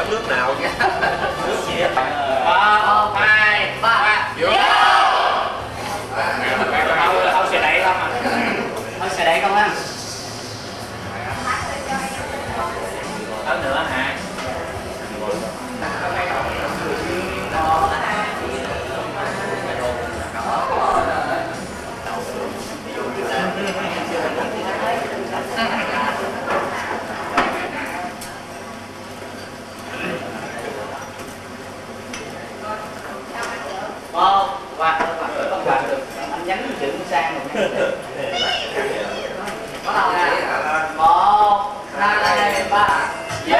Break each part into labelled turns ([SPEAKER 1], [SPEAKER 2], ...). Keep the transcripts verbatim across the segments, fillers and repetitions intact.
[SPEAKER 1] nước nào? Nước gì á?
[SPEAKER 2] Một, hai, ba. Vô. Không sẽ đẩy không à? Không sẽ đẩy không á? Hơn nữa hả? Một, quạt, quạt, quạt được. Anh nhấn chữ sang rồi. Bắt đầu nè. Một, hai, ba. Vô.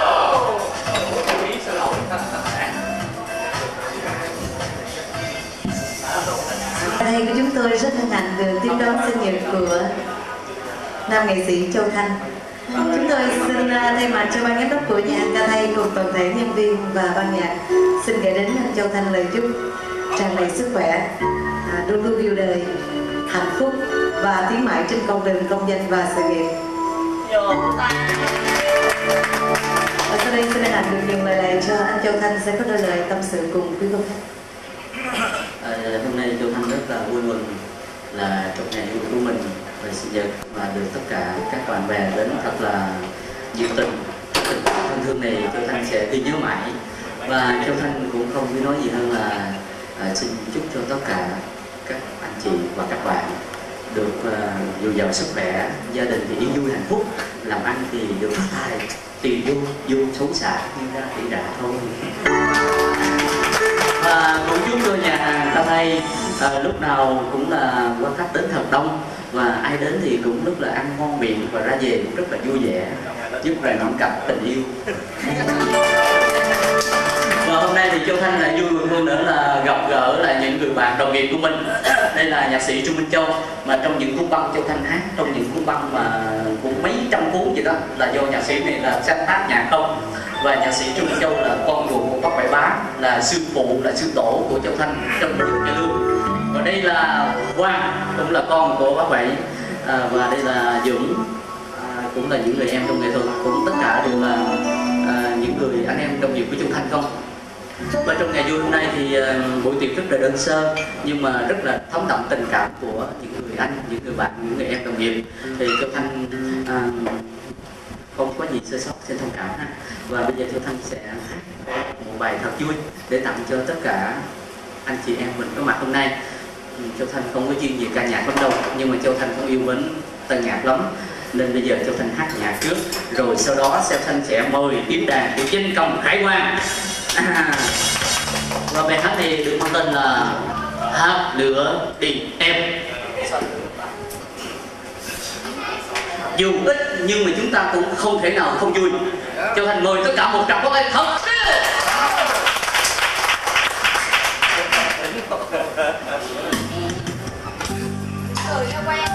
[SPEAKER 3] Ở đây của chúng tôi rất hân hạnh được tiếp đón sinh nhật của nam nghệ sĩ Châu Thanh. Chúng tôi xin thay mặt cho ban giám đốc của nhà ca thay cùng toàn thể nhân viên và ban nhạc xin gửi đến anh Châu Thanh lời chúc tràn đầy sức khỏe, luôn luôn yêu đời, hạnh phúc và tiến mãi trên con đường công danh và sự nghiệp. Và sau đây xin hân hạnh được dùng lời lại cho anh Châu Thanh sẽ có đôi lời tâm sự cùng quý công khách.
[SPEAKER 4] À, hôm nay Châu Thanh rất là vui mừng là trong ngày vui của mình về sinh nhật và được tất cả các bạn bè đến thật là nhiệt tình, tình thân thương này Châu Thanh sẽ ghi nhớ mãi. Và Châu Thanh cũng không biết nói gì hơn là à, xin chúc cho tất cả các anh chị và các bạn được uh, dồi dào sức khỏe, gia đình thì yên vui hạnh phúc, làm ăn thì được phát tài, tiền vô vô xấu xả như ra tỷ đã thôi. Và cũng chúc cho nhà hàng ca thay à, lúc nào cũng là quan khách đến thật đông và ai đến thì cũng rất là ăn ngon miệng và ra về cũng rất là vui vẻ, giúp là nắm cặp tình yêu. Và hôm nay thì Châu Thanh là vui mừng hơn nữa là gặp gỡ lại những người bạn đồng nghiệp của mình. Đây là nhạc sĩ Trung Minh Châu, mà trong những cuốn băng Châu Thanh hát, trong những cuốn băng mà cũng mấy trăm cuốn gì đó là do nhạc sĩ này là sáng tác nhạc không. Và nhạc sĩ Trung Minh Châu là con ruột của Bác Bảy Bá, là sư phụ, là sư tổ của Châu Thanh trong nhiều cái lương. Và đây là Quang, cũng là con của Bác Bảy, à, và đây là Dũng, à, cũng là những người em trong nghệ thuật, cũng tất cả đều là à, những người anh em đồng nghiệp của Châu Thanh không. Và trong ngày vui hôm nay thì uh, buổi tiệc rất là đơn sơ nhưng mà rất là thấm đậm tình cảm của những người anh, những người bạn, những người em đồng nghiệp. Thì Châu Thanh uh, không có gì sơ sót, xin thông cảm ha. Và bây giờ Châu Thanh sẽ hát một bài thật vui để tặng cho tất cả anh chị em mình có mặt hôm nay. Châu Thanh không có chuyên về ca nhạc lắm đâu, nhưng mà Châu Thanh cũng yêu mến tân nhạc lắm, nên bây giờ Châu Thanh hát nhạc trước, rồi sau đó Châu Thanh sẽ mời tiếng đàn của Chinh Công Khải Quang. À, và bài hát này được mang tên là Hát Lửa Tình Em. Dù ít nhưng mà chúng ta cũng không thể nào không vui. Châu Thanh mời tất cả một tràng pháo tay thật.
[SPEAKER 5] Cười cho quen.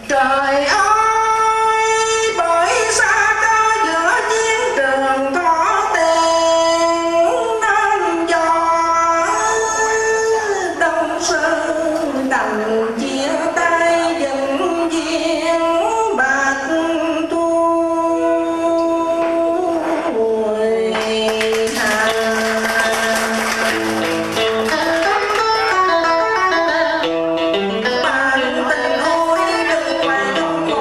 [SPEAKER 2] Trời ơi, bởi xa cơ giữa chiến trường có tiền nên gió đông sơn đành chia tay dần viên bạc tuổi hà. Bạn tình ôi đừng quay trong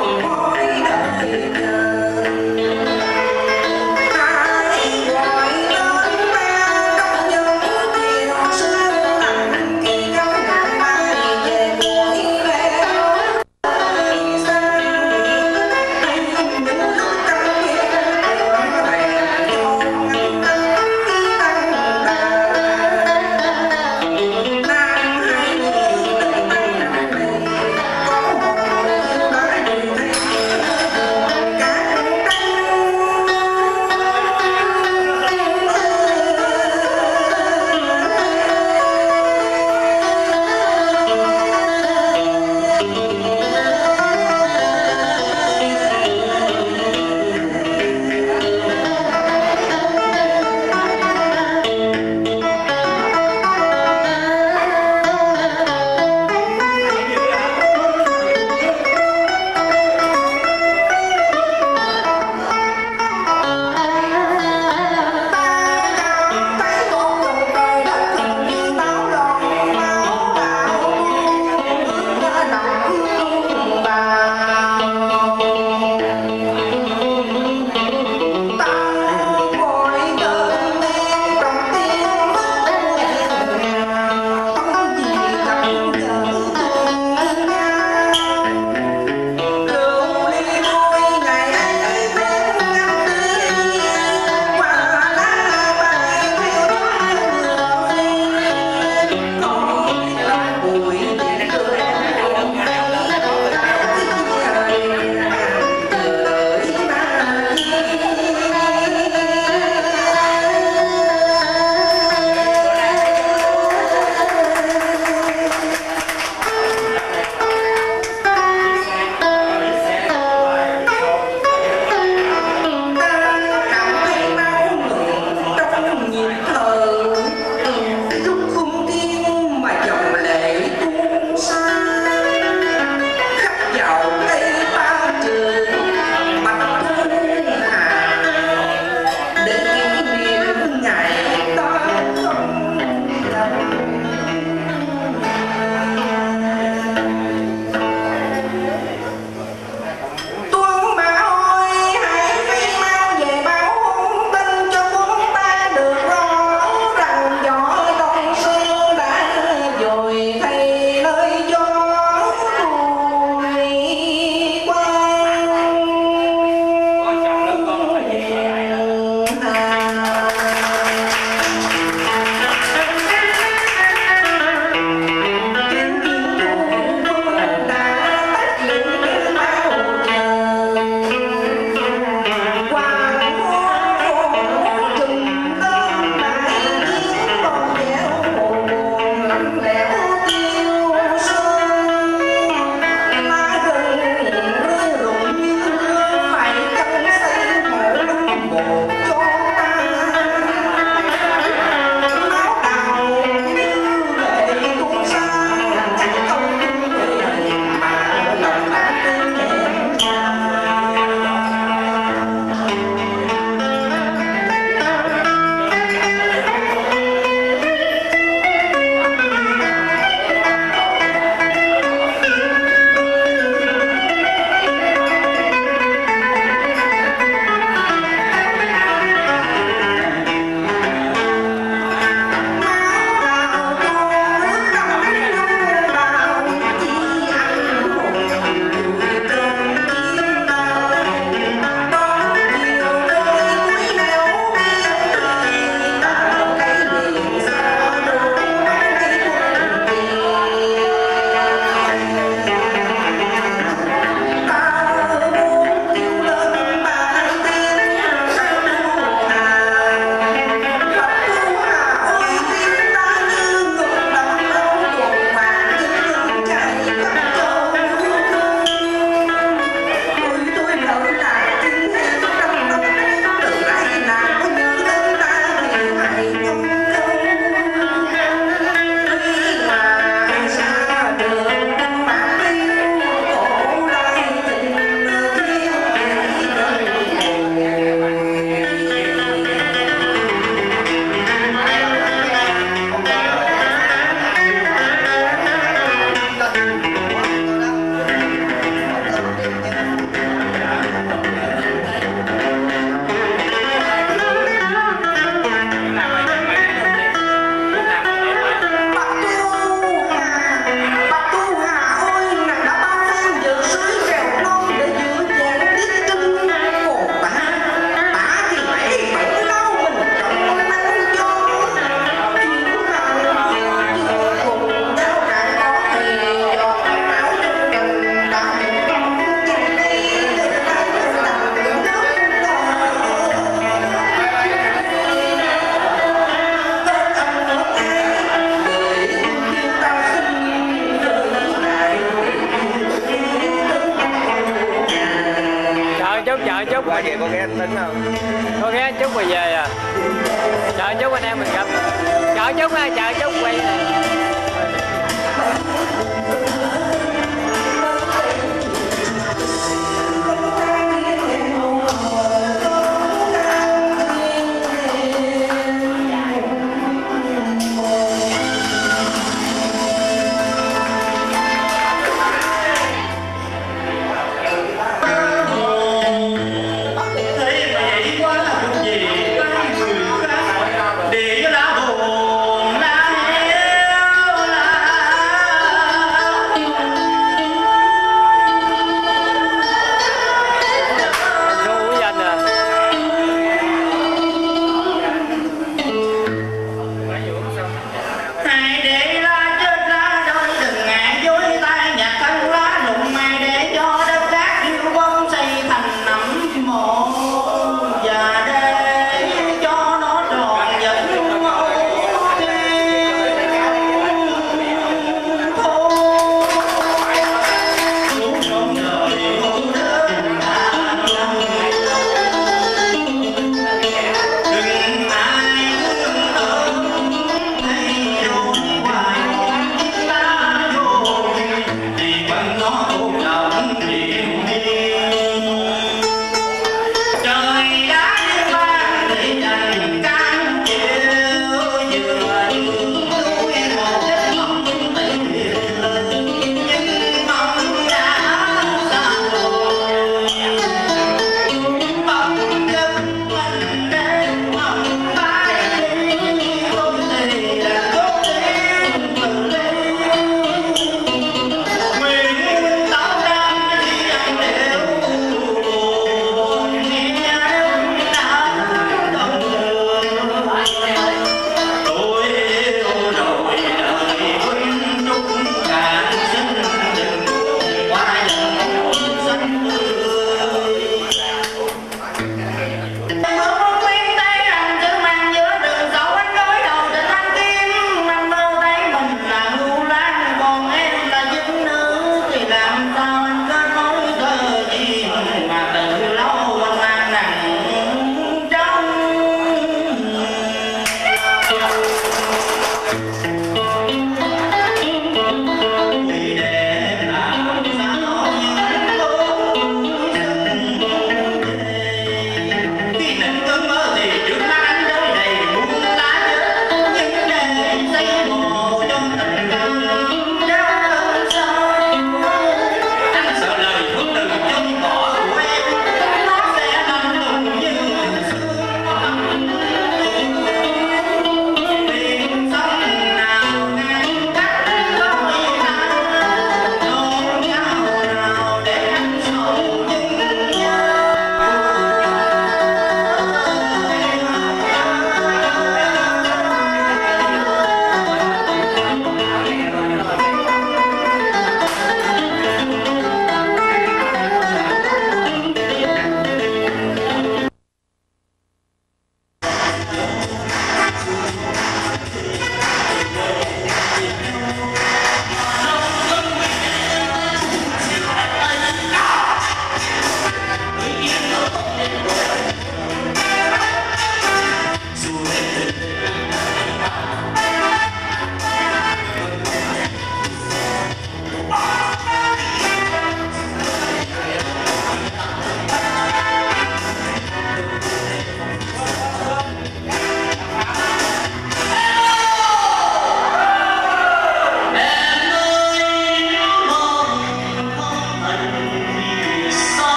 [SPEAKER 6] chút, chờ chút.
[SPEAKER 2] Qua về con ghé anh tính không?
[SPEAKER 6] Con ghé chút rồi về à. Chờ chút anh em mình gặp. Chờ chút ha, chờ chút quay này.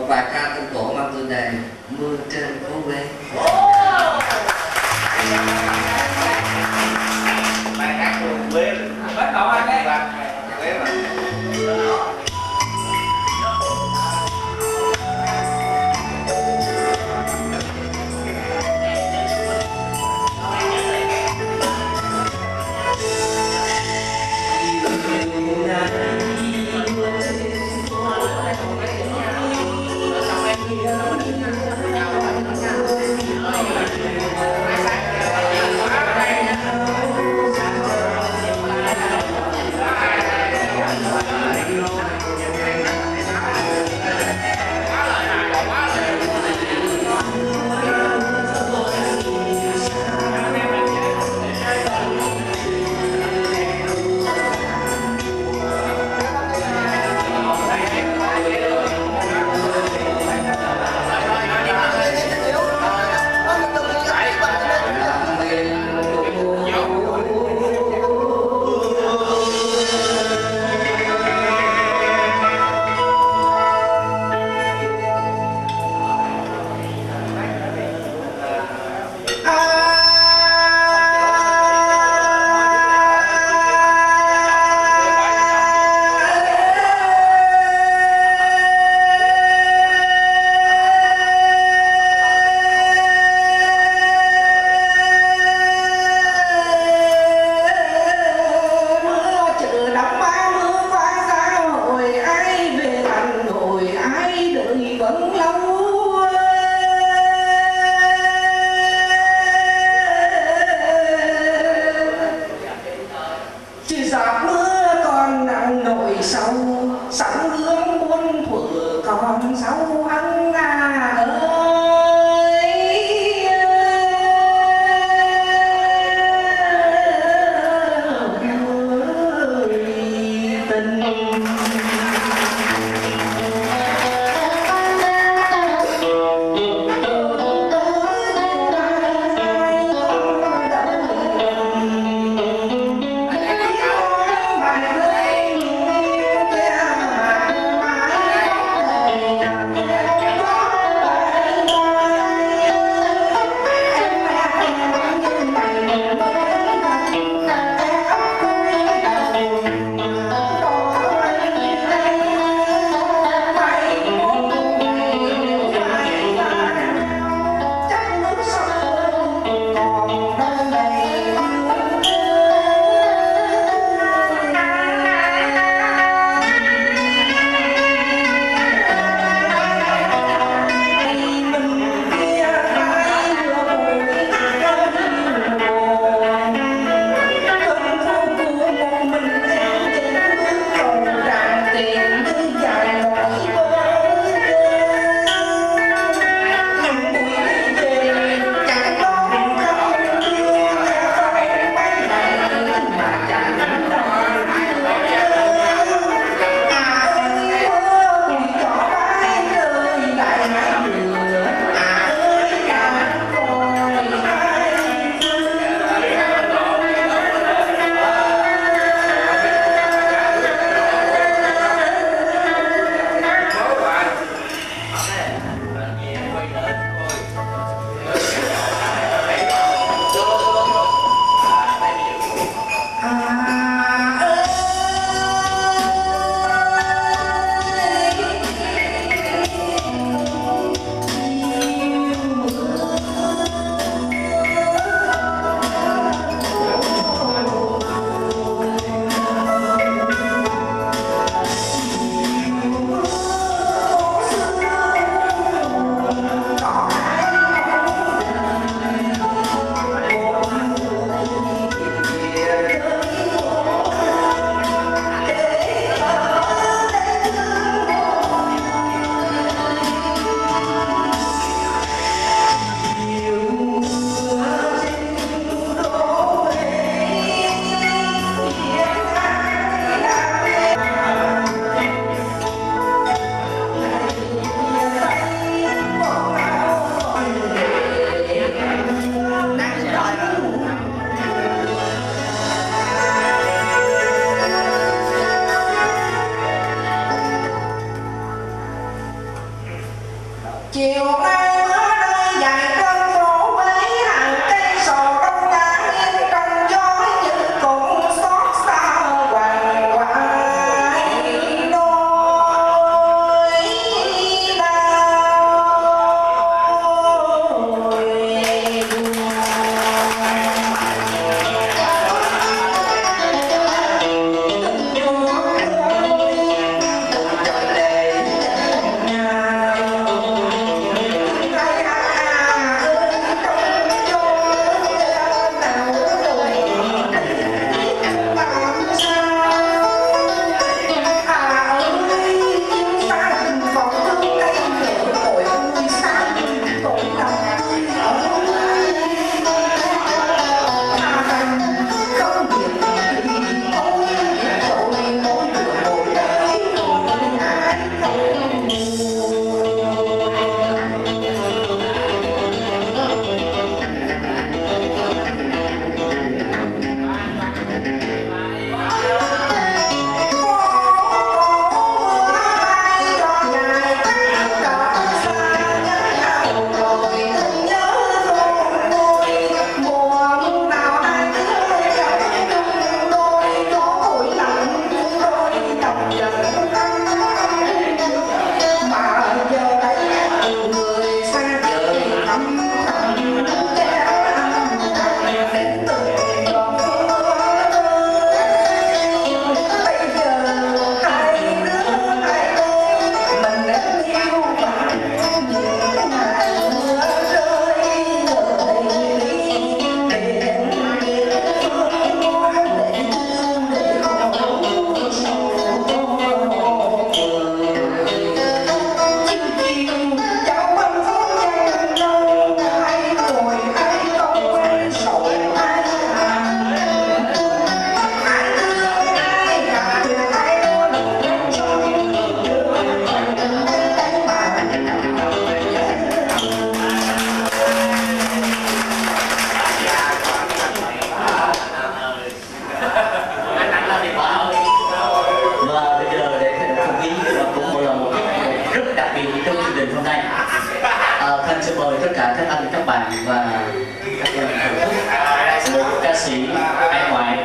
[SPEAKER 1] một bài ca tân cổ mang tựa đề Mưa trên phố Huế.
[SPEAKER 2] Bài hát của Huế bắt đầu anh đấy. Huế mà.
[SPEAKER 7] Hãy subscribe cho kênh Ghiền Mì Gõ để không bỏ lỡ
[SPEAKER 4] sẽ mời tất cả các anh, các bạn và các em thưởng thức một ca sĩ hải ngoại.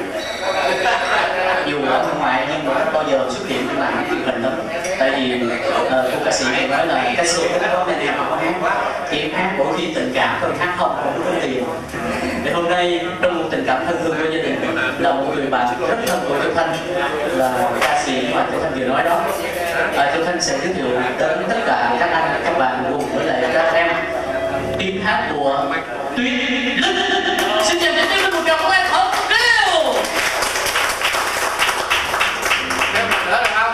[SPEAKER 4] Dù ở hải ngoại nhưng mà không bao giờ xuất hiện trên màn truyền hình lắm. Tại vì uh, cô ca sĩ này nói là ca sĩ không có nên em không hát, chỉ em hát mỗi khi tình cảm thôi, hát không không có tiền. Thì hôm nay trong một tình cảm thân thương của gia đình là một người bạn rất thân của Châu Thanh, là ca sĩ mà Châu Thanh vừa nói đó. À, Châu Thanh sẽ giới thiệu đến tất cả các anh, các bạn cùng với lại các em tiếng hát của Tuyết Linh. Xin chào đến với một tràng của em thật kêu.
[SPEAKER 2] Em mặt nữa được không?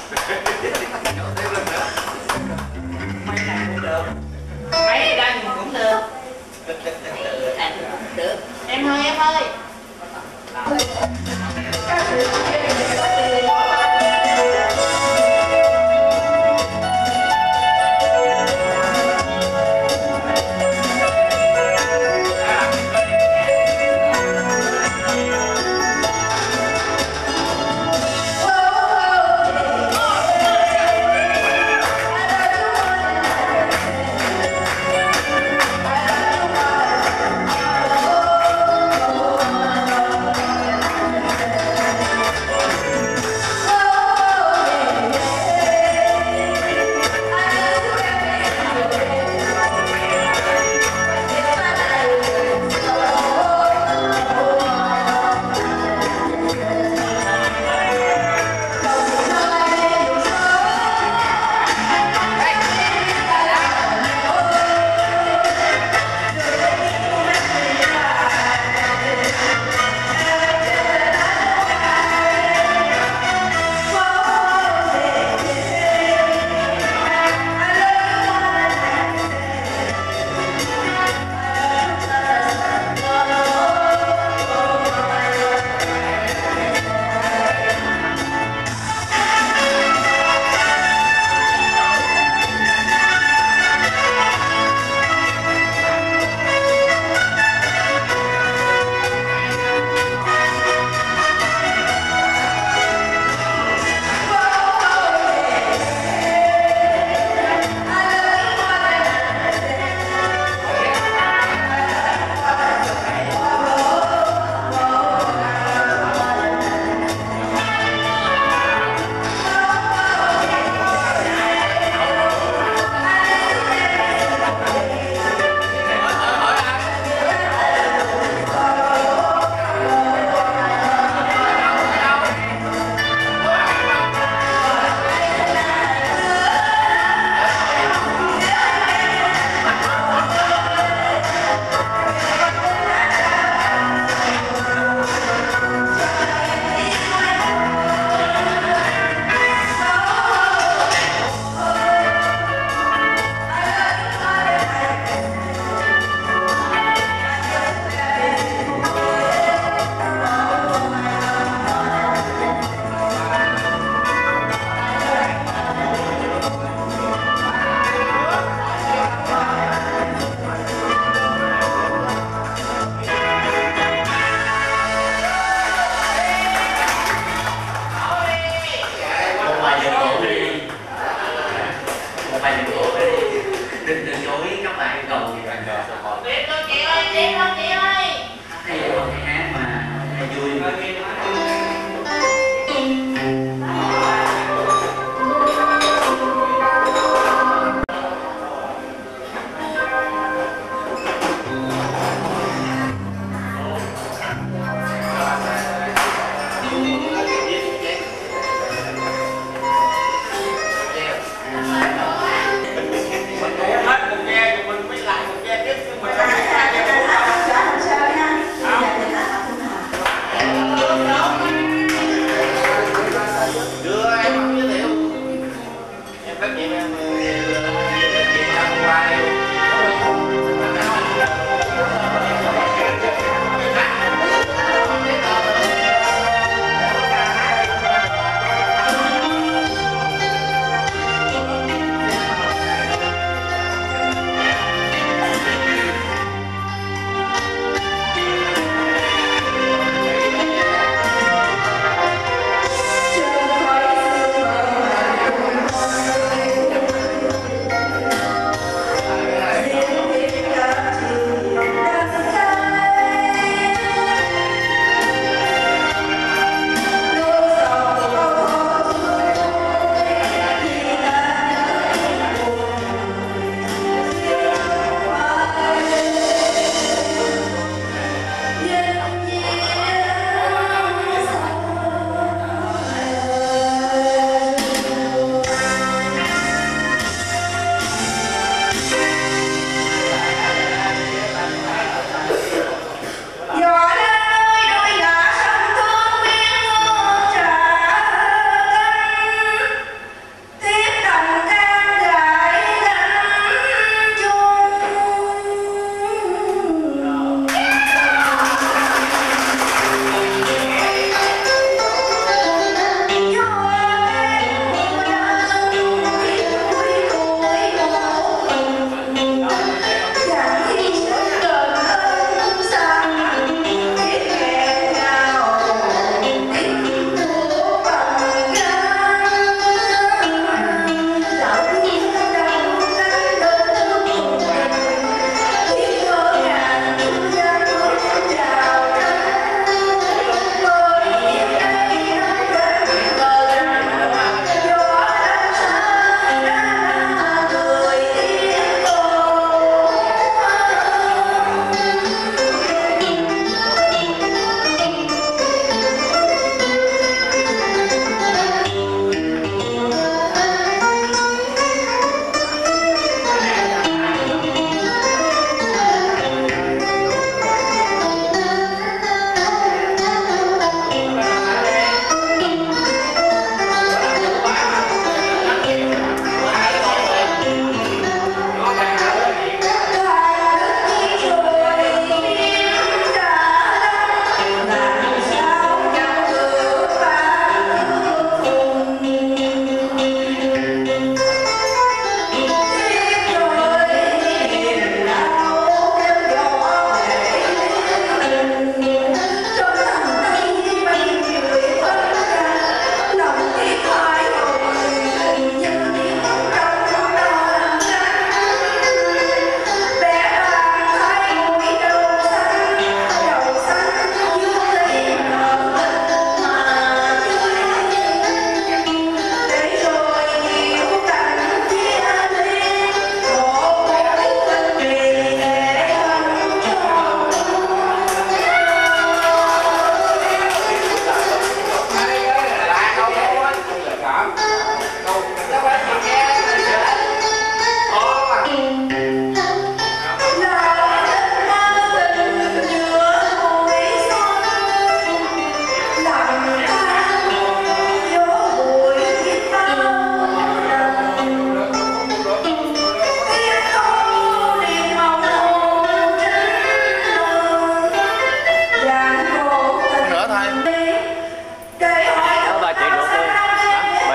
[SPEAKER 5] Mấy đăng cũng được. Được. Em ơi, em ơi.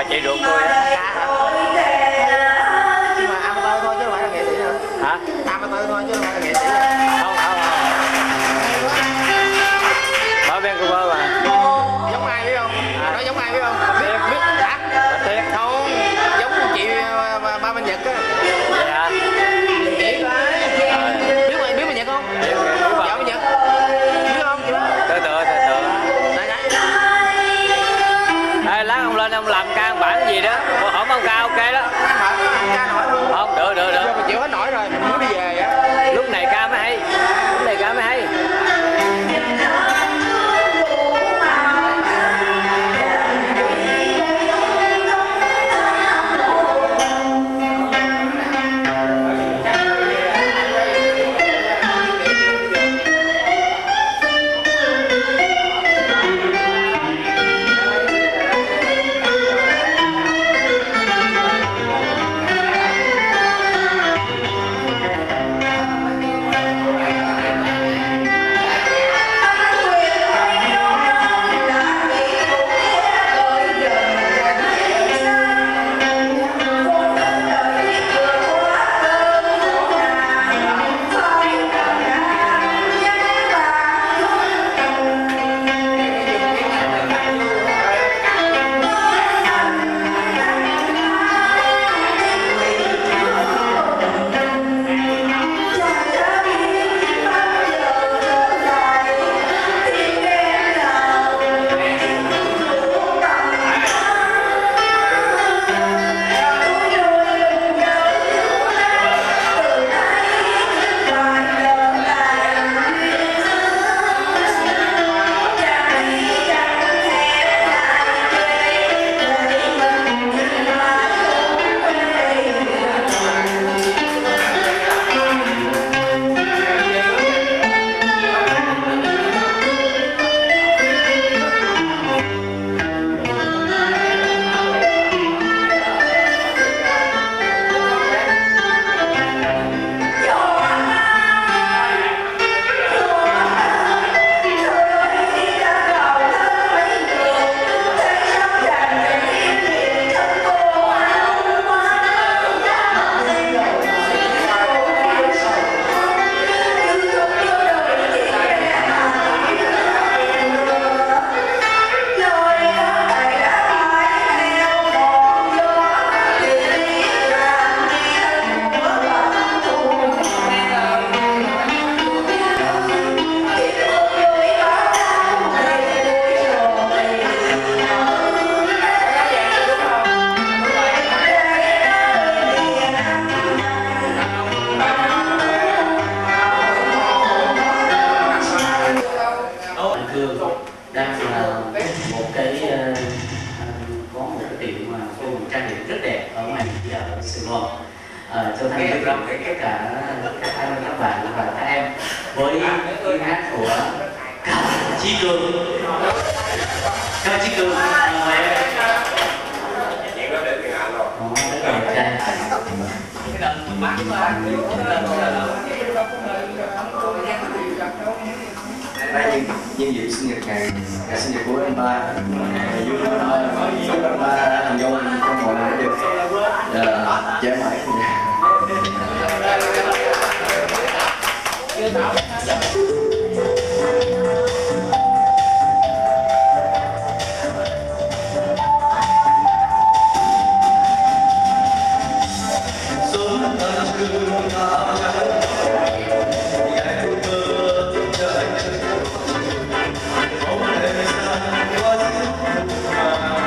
[SPEAKER 6] Chị ruột tôi á.
[SPEAKER 2] Nhưng mà amateur thôi chứ không phải là nghệ sĩ nữa.
[SPEAKER 6] Hả?
[SPEAKER 2] Amateur thôi chứ không phải là nghệ sĩ.
[SPEAKER 6] Không, không, không. Mở bên cô bơ mà.
[SPEAKER 2] Giống ai biết không?
[SPEAKER 6] À.
[SPEAKER 2] Nói giống ai biết không? Biết, biết hả?
[SPEAKER 6] Bạch Tuyết.
[SPEAKER 2] Không, giống chị ba Minh Nhật á.
[SPEAKER 6] Vậy hả?
[SPEAKER 2] Chị coi. Biết mà biết Minh Nhật không?
[SPEAKER 6] Biết, biết, biết
[SPEAKER 2] Dạ
[SPEAKER 6] bà.
[SPEAKER 2] Minh Nhật. Biết không chị?
[SPEAKER 6] Tự tự, tự tự.
[SPEAKER 2] Đấy đấy.
[SPEAKER 6] Ê, lát ông lên ông làm ca bản gì đó. Ủa, không ông ca ok đó.
[SPEAKER 2] Ca nổi luôn.
[SPEAKER 6] Không, được, được, được.
[SPEAKER 2] Mình chịu hết nổi rồi, mình muốn đi về á.
[SPEAKER 6] Lúc này ca mới hay. Lúc này ca mới hay.
[SPEAKER 4] Châu Thanh gửi gắm tất cả các anh các bạn và các em với tiếng hát của Cao Chí Cường. Cao Chí Cường mời em.
[SPEAKER 2] Chuyện đó để cái hạ rồi.
[SPEAKER 4] Đó, rất là đẹp trai.
[SPEAKER 7] Đây nhân dịp sinh nhật ngày ngày sinh nhật của anh ba, vui vui thôi, chúc anh ba thành công trong mọi nỗ lực, trẻ mãi cùng nhà.
[SPEAKER 8] Hãy subscribe cho kênh Ghiền Mì Gõ để không bỏ lỡ những video hấp dẫn.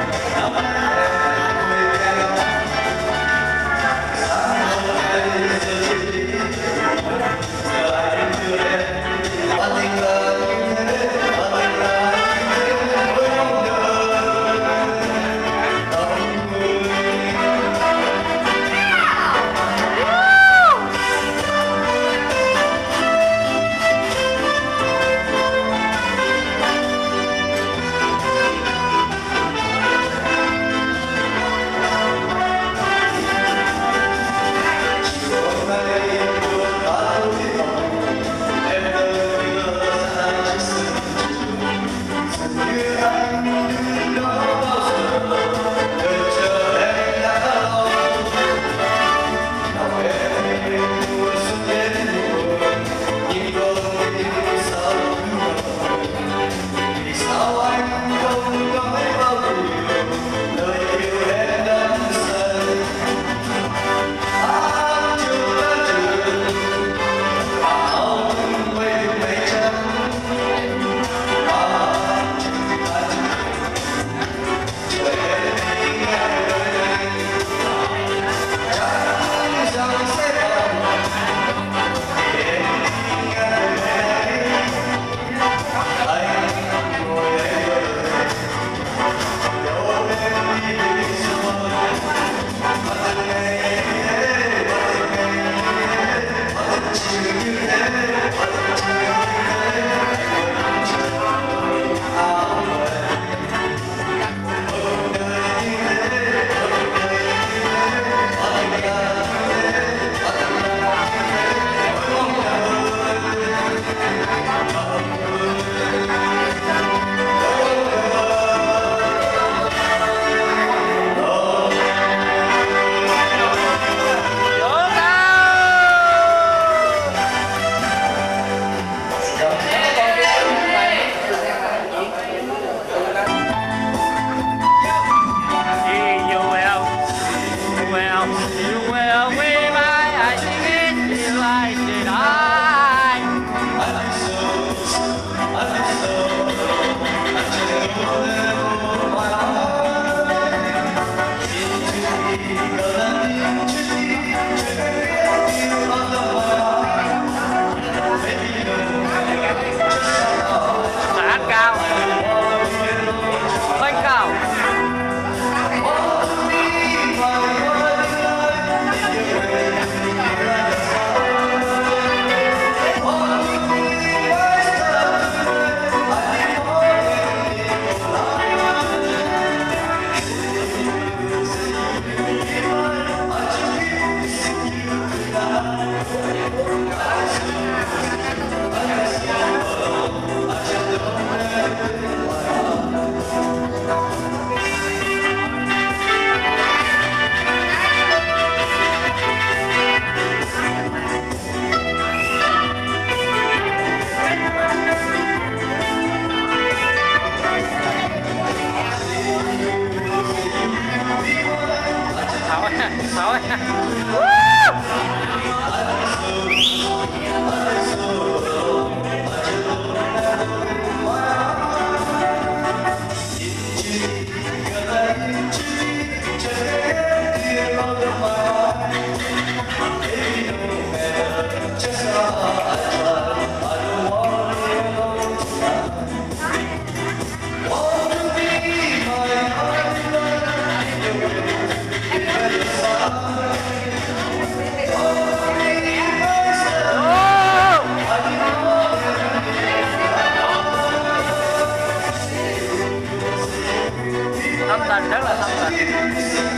[SPEAKER 6] Thôi, thôi. Thâm tình, rất là thâm tình.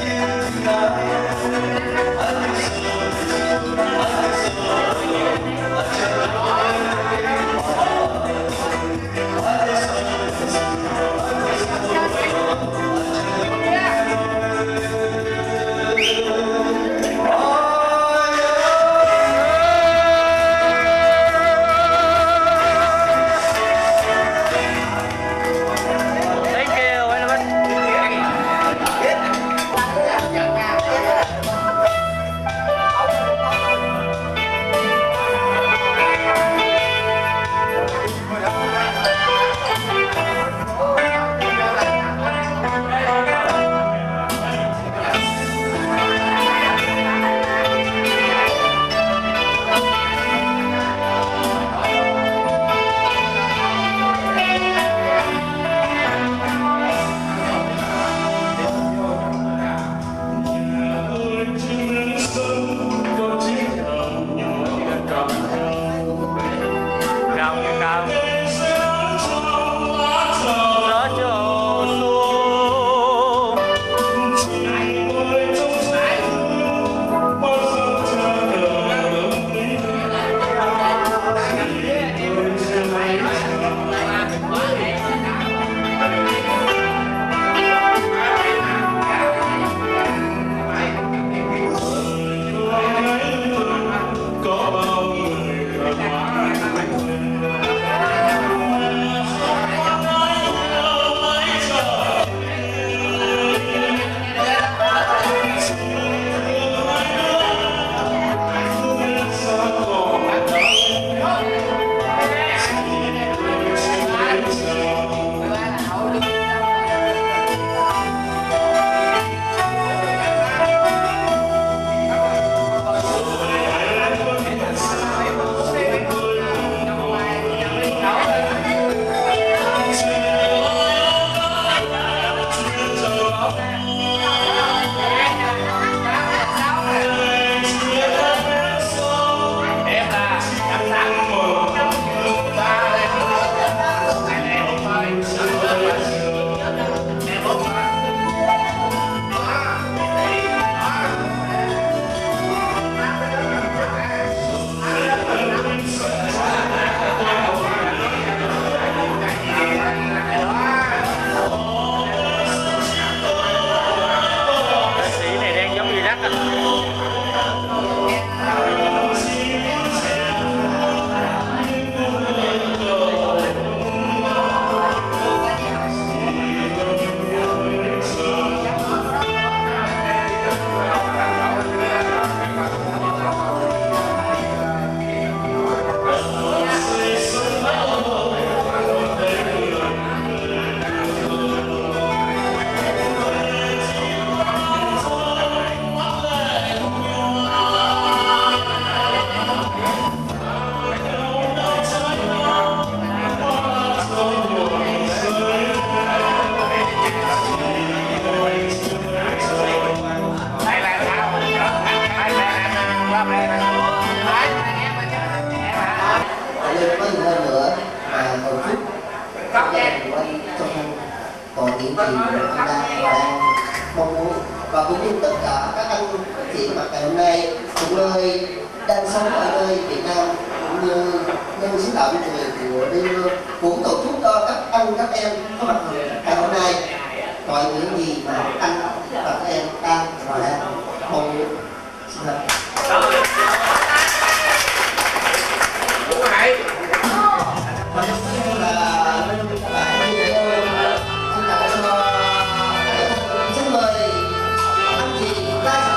[SPEAKER 8] còn những gì anh đang đang mong muốn, và cũng như tất cả các anh chị mặt ngày hôm nay, cũng nơi đang sống ở nơi Việt Nam cũng như nhân sứ đạo người của Đê Lương cũng tổ chức cho các anh các em có mặt ngày hôm nay mọi những gì mà anh và các em đang và đang mong muốn. Xin mời anh chị ra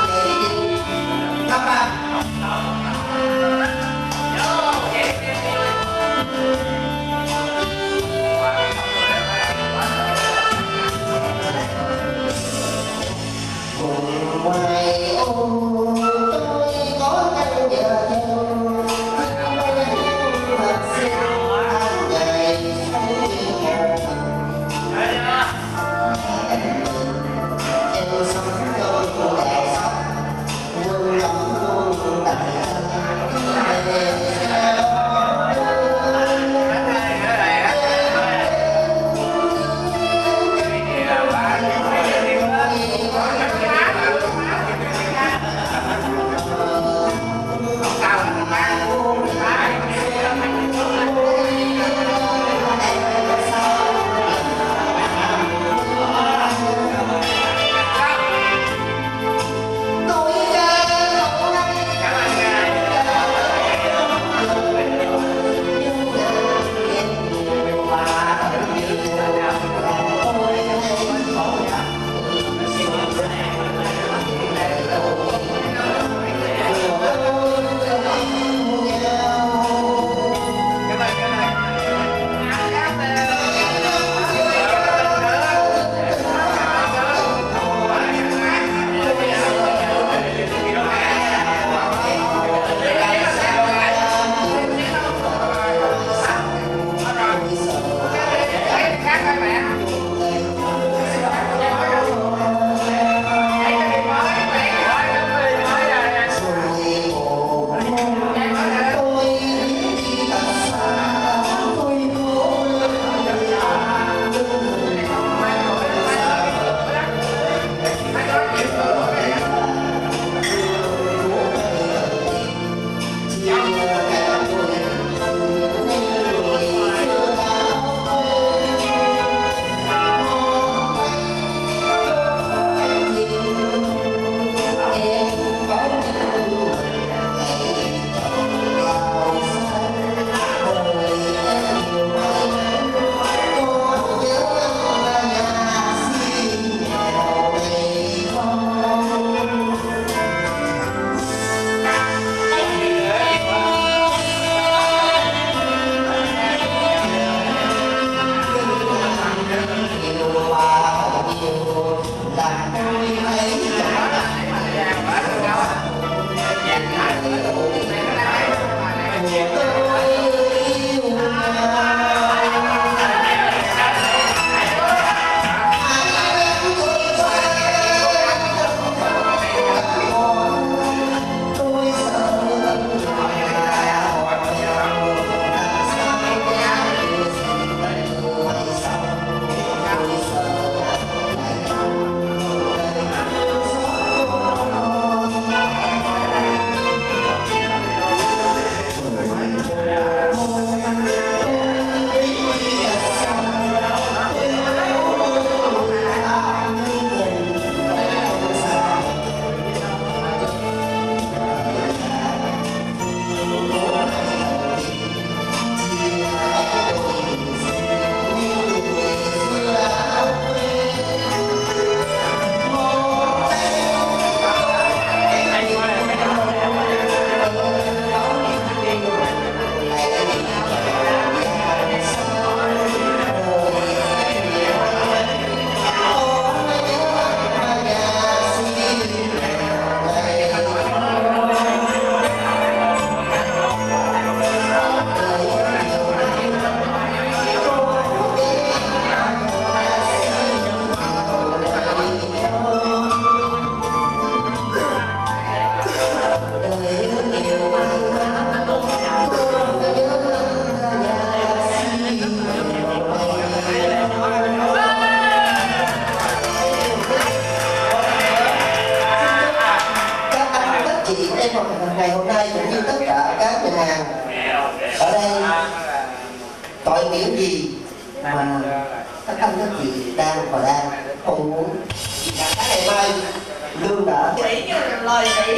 [SPEAKER 8] các chị đang và đang mong muốn cái ngày mai lương đã
[SPEAKER 5] Sĩ như lời sĩ.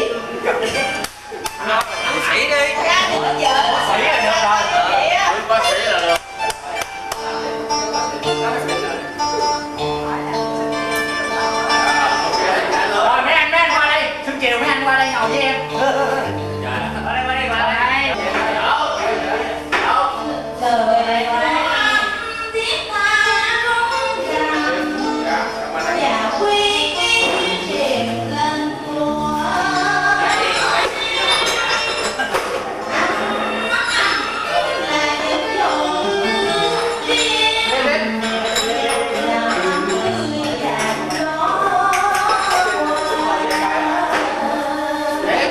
[SPEAKER 2] Sĩ đi.
[SPEAKER 5] Ra thì có vợ.
[SPEAKER 2] Sĩ là được rồi.
[SPEAKER 5] Vậy á.
[SPEAKER 2] Bác sĩ là được.
[SPEAKER 5] Rồi mấy anh mấy anh qua đây. Xuân chiều mấy anh qua đây ngồi với em. Qua đây qua đây qua đây. Lời này tiếng ta rung ràng và quy chìm lên mùa. Là những dòng riêng làm người già đó.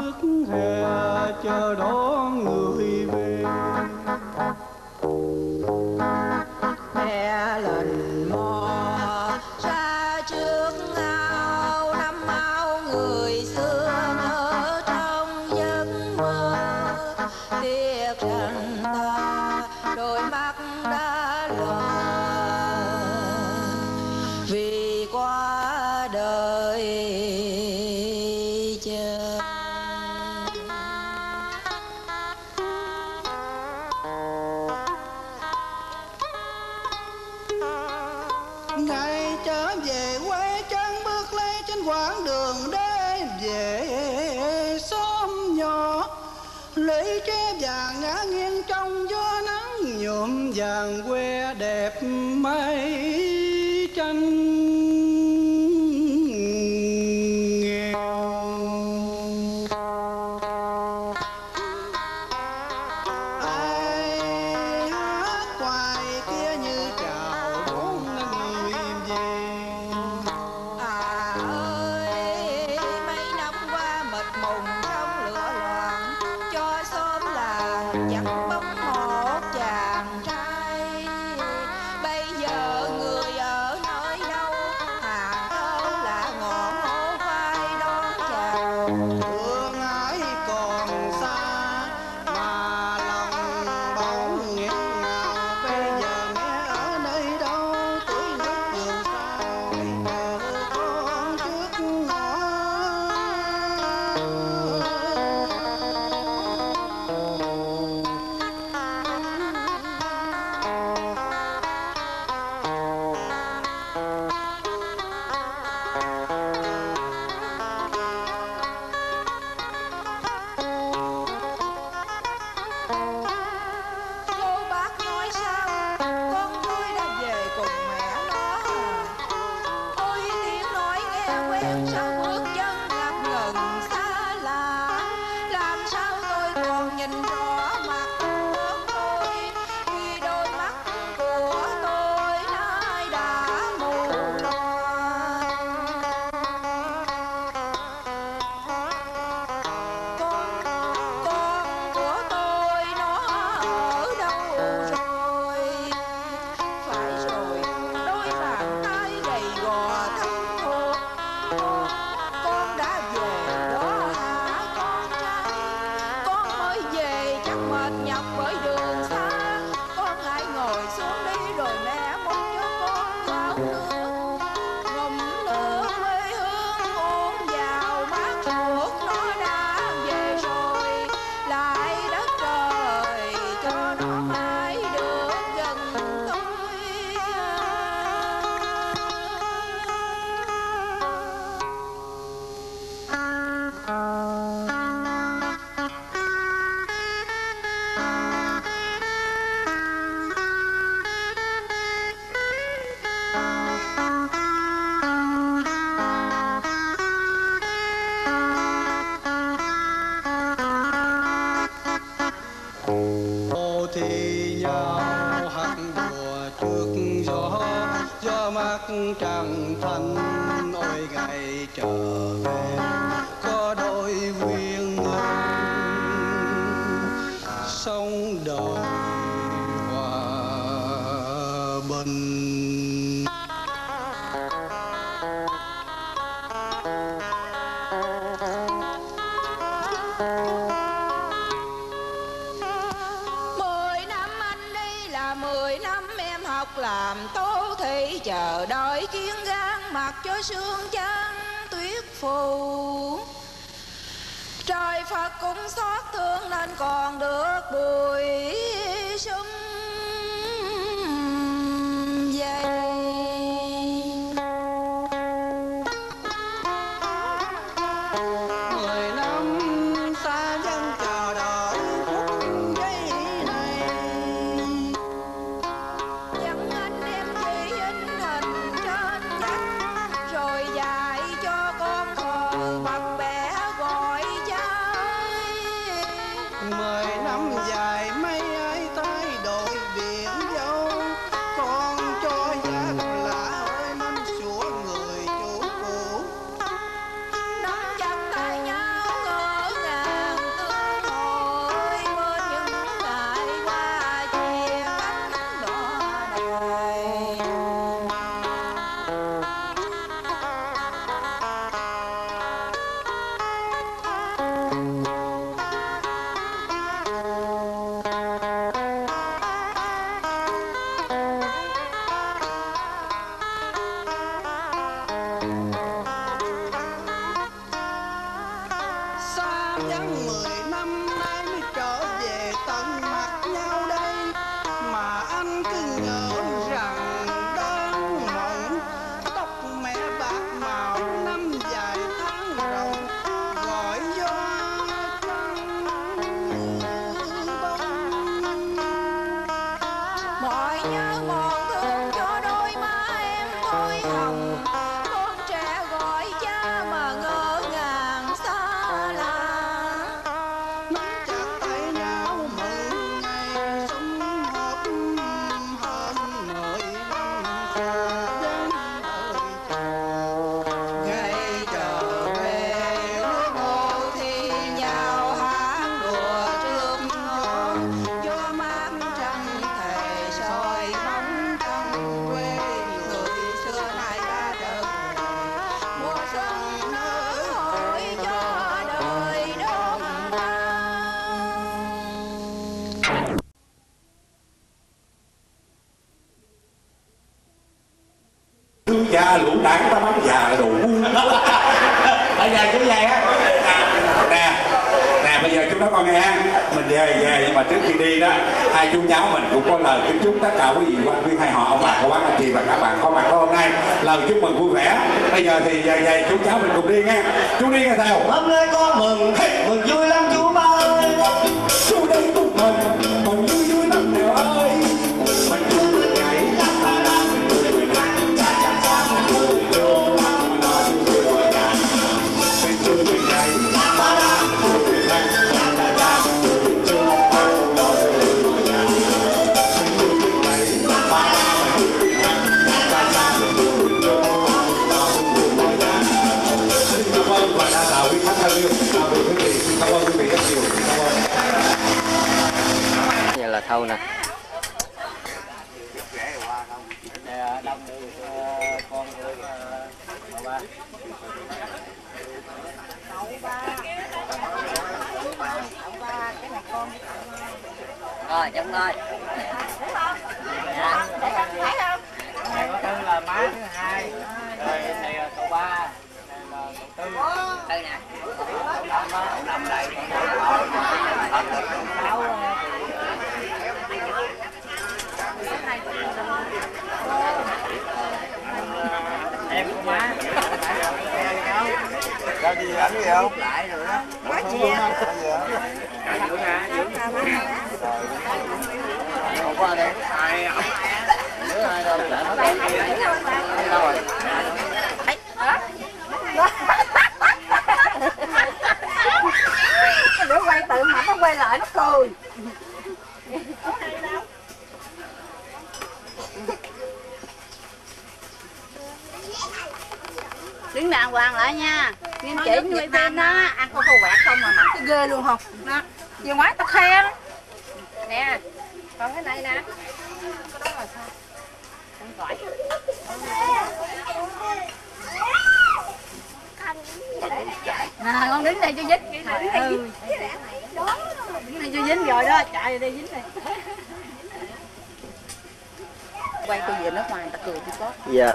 [SPEAKER 9] trước hè chờ đón người về.
[SPEAKER 10] Mẹ lần mò ra trước ao năm ao người xưa nhớ trong giấc mơ, tiếc rằng ta đôi mắt đã lờ vì qua đời chờ.
[SPEAKER 9] Ngày trở về quê chân bước lê trên quãng đường để về xóm nhỏ, lũy tre vàng ngã nghiêng trong gió nắng nhuộm vàng que đẹp mây tranh nghèo. Ai hát ngoài kia như chào đón người về.
[SPEAKER 10] À ơi mấy năm qua mệt mùng trong lửa loạn, cho xóm làng chẳng bóng một chàng trai. Bây giờ người ở nơi đâu, hàng thơ là ngọn hổ vai đón chào.
[SPEAKER 9] Thương ái còn xa mà lòng bỗng nghẹn ngào. Bây giờ nghe ở nơi đâu, tuổi nước vườn sao chờ con trước ngõ.
[SPEAKER 10] Cô bác nói sao con tôi đã về cùng mẹ nó. Ôi tiếng nói nghe quen sao bước chân ngập ngừng xa lạ. Làm sao tôi còn nhìn rõ mặt của tôi khi đôi mắt của tôi nay đã mù loà. Con con của tôi nó ở đâu rồi? Phải rồi, đôi bàn tay gầy gò thân thuộc. Con, con đã về đó hả con trai? Con mới về chắc mệt nhọc bởi đường xa. Con hãy ngồi xuống đi rồi mẹ múc cho con vào nước. Ngụm nước quê hương uống vào mát ruột, nó đã về rồi. Lại đất trời cho nó mãi được gần tôi.
[SPEAKER 9] Ô thì nhau hát đùa trước gió, gió mát trăng thanh. Ôi ngày trở về có đôi quyên sống đời hòa bình.
[SPEAKER 10] Mười năm anh đi là mười năm em học làm tố thị, chờ đợi kiên gan mặc cho sương trắng tuyết phù. Trời Phật cũng xót thương nên còn được bụi sum dày.
[SPEAKER 9] Mười năm xa dân chờ đợi phút giây này.
[SPEAKER 10] Chẳng anh em chỉ in hình trên vách, rồi dạy cho con thờ bập bẹ gọi trái.
[SPEAKER 9] Mười năm dài mấy ai thay đổi biển dâu, con cho giác lạ ơi năm sủa người chủ cũ.
[SPEAKER 10] Nắm chặt tay nhau ngỡ ngàng
[SPEAKER 11] già lũ đảng ta bán già là đồ ngu. Ở nhà chú về á. Nè, nè bây giờ chú nói con nghe, mình về về nhưng mà trước khi đi đó, hai chú cháu mình cũng có lời kính chúc tất cả quý vị quan viên hai họ, ông bà cô bác anh chị và các bạn có mặt hôm nay, lời chúc mừng vui vẻ. Bây giờ thì về về chú cháu mình cùng đi nghe, chú đi nghe theo.
[SPEAKER 8] Hôm nay con mừng, mừng vui lắm chú ba ơi.
[SPEAKER 11] Chú đây chúc mừng, mừng vui vui lắm nè ơi. Mình chú mình nhảy,
[SPEAKER 6] Như là thâu nè.
[SPEAKER 5] Rồi, chồng rồi. Dạ. Thấy không? Này có tên là má thứ hai, rồi này là cậu ba, này là cậu tư. Đây nè. Cậu năm á, cậu năm đây. Sáu. Em của má.
[SPEAKER 2] Ra gì ăn gì không?
[SPEAKER 5] Lại rồi đó.
[SPEAKER 2] Quá chị ạ.
[SPEAKER 5] Dưỡng hả? Dưỡng. Không qua đây. Ai đứa ai đâu để nó đây đâu rồi.
[SPEAKER 10] Đứa quay tự mà nó quay lại nó cười. Đứng đàng hoàng lại nha. Nghiêm chỉ Việt Nam đó, ăn con khô quẹt không mà mặn cái ghê luôn không? Đó. Về ngoài tao khen. Nè. Còn cái này nè. Cái đó là sao? Không gọi. À, con đứng đây cho dính. Ừ. Đứng đây cho dính rồi đó, chạy đây dính này. Quay tôi về nước ngoài người ta cười chứ có.
[SPEAKER 6] Dạ.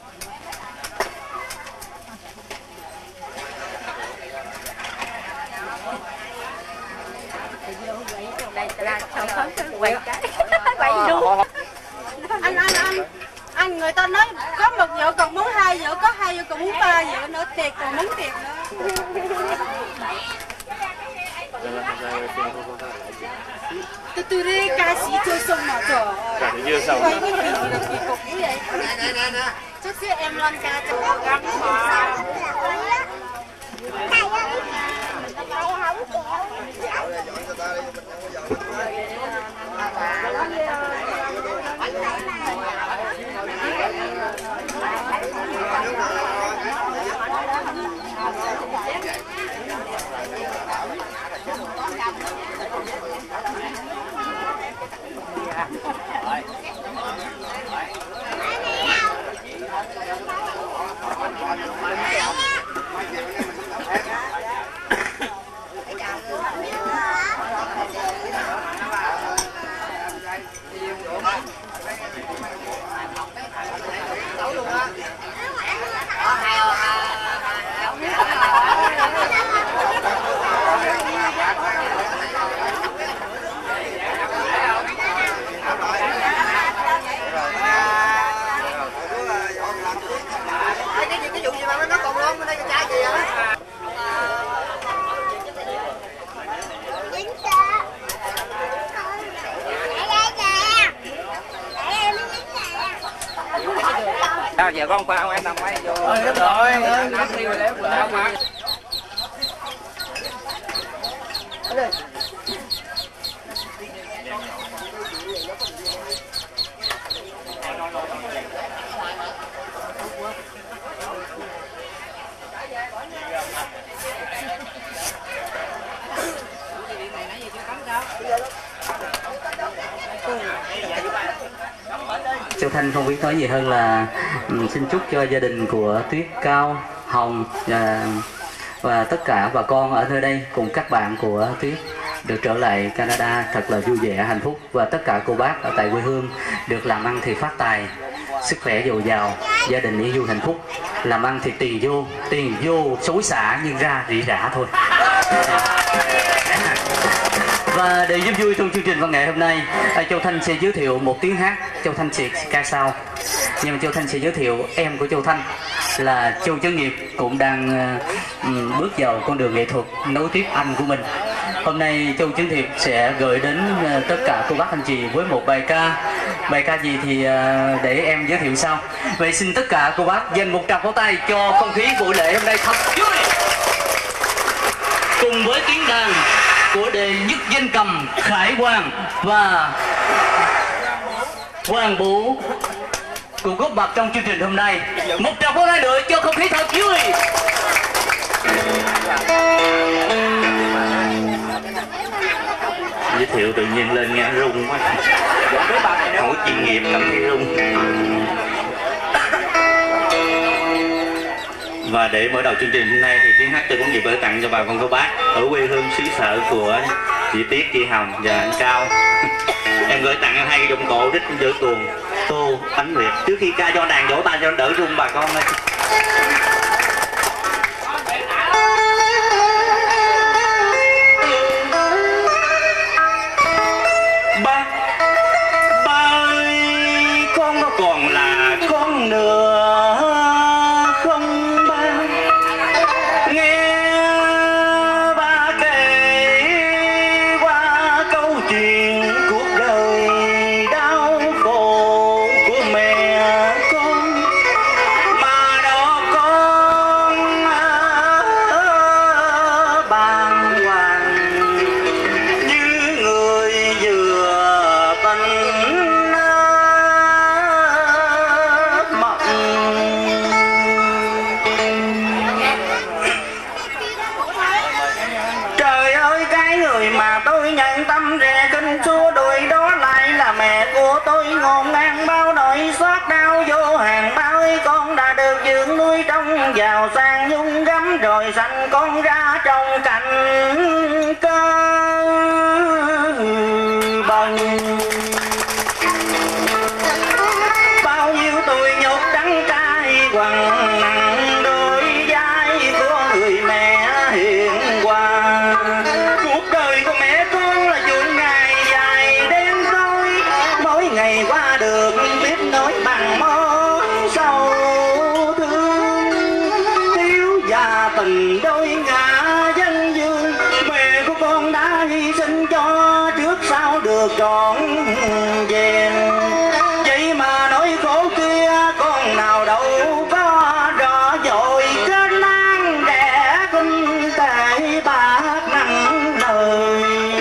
[SPEAKER 10] Đây là không có quay cái quay luôn. Anh anh anh anh người ta nói có một vợ còn muốn hai vợ, có hai vợ còn muốn ba vợ nữa, thiệt còn muốn thiệt nữa. Từ từ đi ca sĩ chơi xong mà trời. Quay cái gì là kỳ cục như vậy.
[SPEAKER 5] Nè nè nè.
[SPEAKER 10] Chút xíu em lên ca cho con gắn mà.
[SPEAKER 5] Sao giờ con qua em nằm quay vô. Ơi đúng rồi, nằm đi rồi léo ra mà.
[SPEAKER 4] Châu Thanh không biết nói gì hơn là um, xin chúc cho gia đình của Tuyết, Cao, Hồng và, và tất cả bà con ở nơi đây cùng các bạn của Tuyết được trở lại Canada thật là vui vẻ, hạnh phúc, và tất cả cô bác ở tại quê hương được làm ăn thì phát tài, sức khỏe dồi dào, gia đình yên vui hạnh phúc, làm ăn thì tiền vô, tiền vô xối xả nhưng ra rỉ rả thôi. Và để giúp vui trong chương trình văn nghệ hôm nay, Châu Thanh sẽ giới thiệu một tiếng hát. Châu Thanh sẽ ca sau, nhưng mà Châu Thanh sẽ giới thiệu em của Châu Thanh là Châu Chấn Nghiệp, cũng đang uh, bước vào con đường nghệ thuật nối tiếp anh của mình. Hôm nay Châu Chấn Nghiệp sẽ gửi đến uh, tất cả cô bác anh chị với một bài ca. Bài ca gì thì uh, để em giới thiệu sau. Vậy xin tất cả cô bác dành một tràng pháo tay cho không khí buổi lễ hôm nay thật vui. Cùng với tiếng đàn của đệ nhất danh cầm Khải Hoàng và Hoàng Vũ cùng góp mặt trong chương trình hôm nay. Một tràng pháo tay nữa cho không khí thật vui. Giới thiệu tự nhiên lên nghe rung quá, không có chuyên nghiệp cảm thấy rung. Và để mở đầu chương trình hôm nay thì tiếng hát tôi cũng dịp gửi tặng cho bà con cô bác ở quê hương xứ sở của chị Tiết, chị Hồng và anh Cao. Em gửi tặng hai cái dụng cụ đích giữa tuồng tô bánh liệt. Trước khi ca cho đàn vỗ tay cho đỡ rung bà con ơi. Ba ba ơi, con nó còn là con nữa. Giàu sang nhung gấm rồi sanh con ra trong cành cơ bần. Bao nhiêu tuổi nhục trắng cay quằn nặng đôi vai của người mẹ hiền hòa. Cuộc đời của mẹ con là chuỗi ngày dài đêm tối, mỗi ngày qua được biết nói bằng món sâu tình đôi ngã dân dương. Mẹ của con đã hy sinh cho trước sau được trọn vẹn. Vậy mà nỗi khổ kia con nào đâu có rõ dội, kết nan rẻ kinh tệ bạc nặng lời.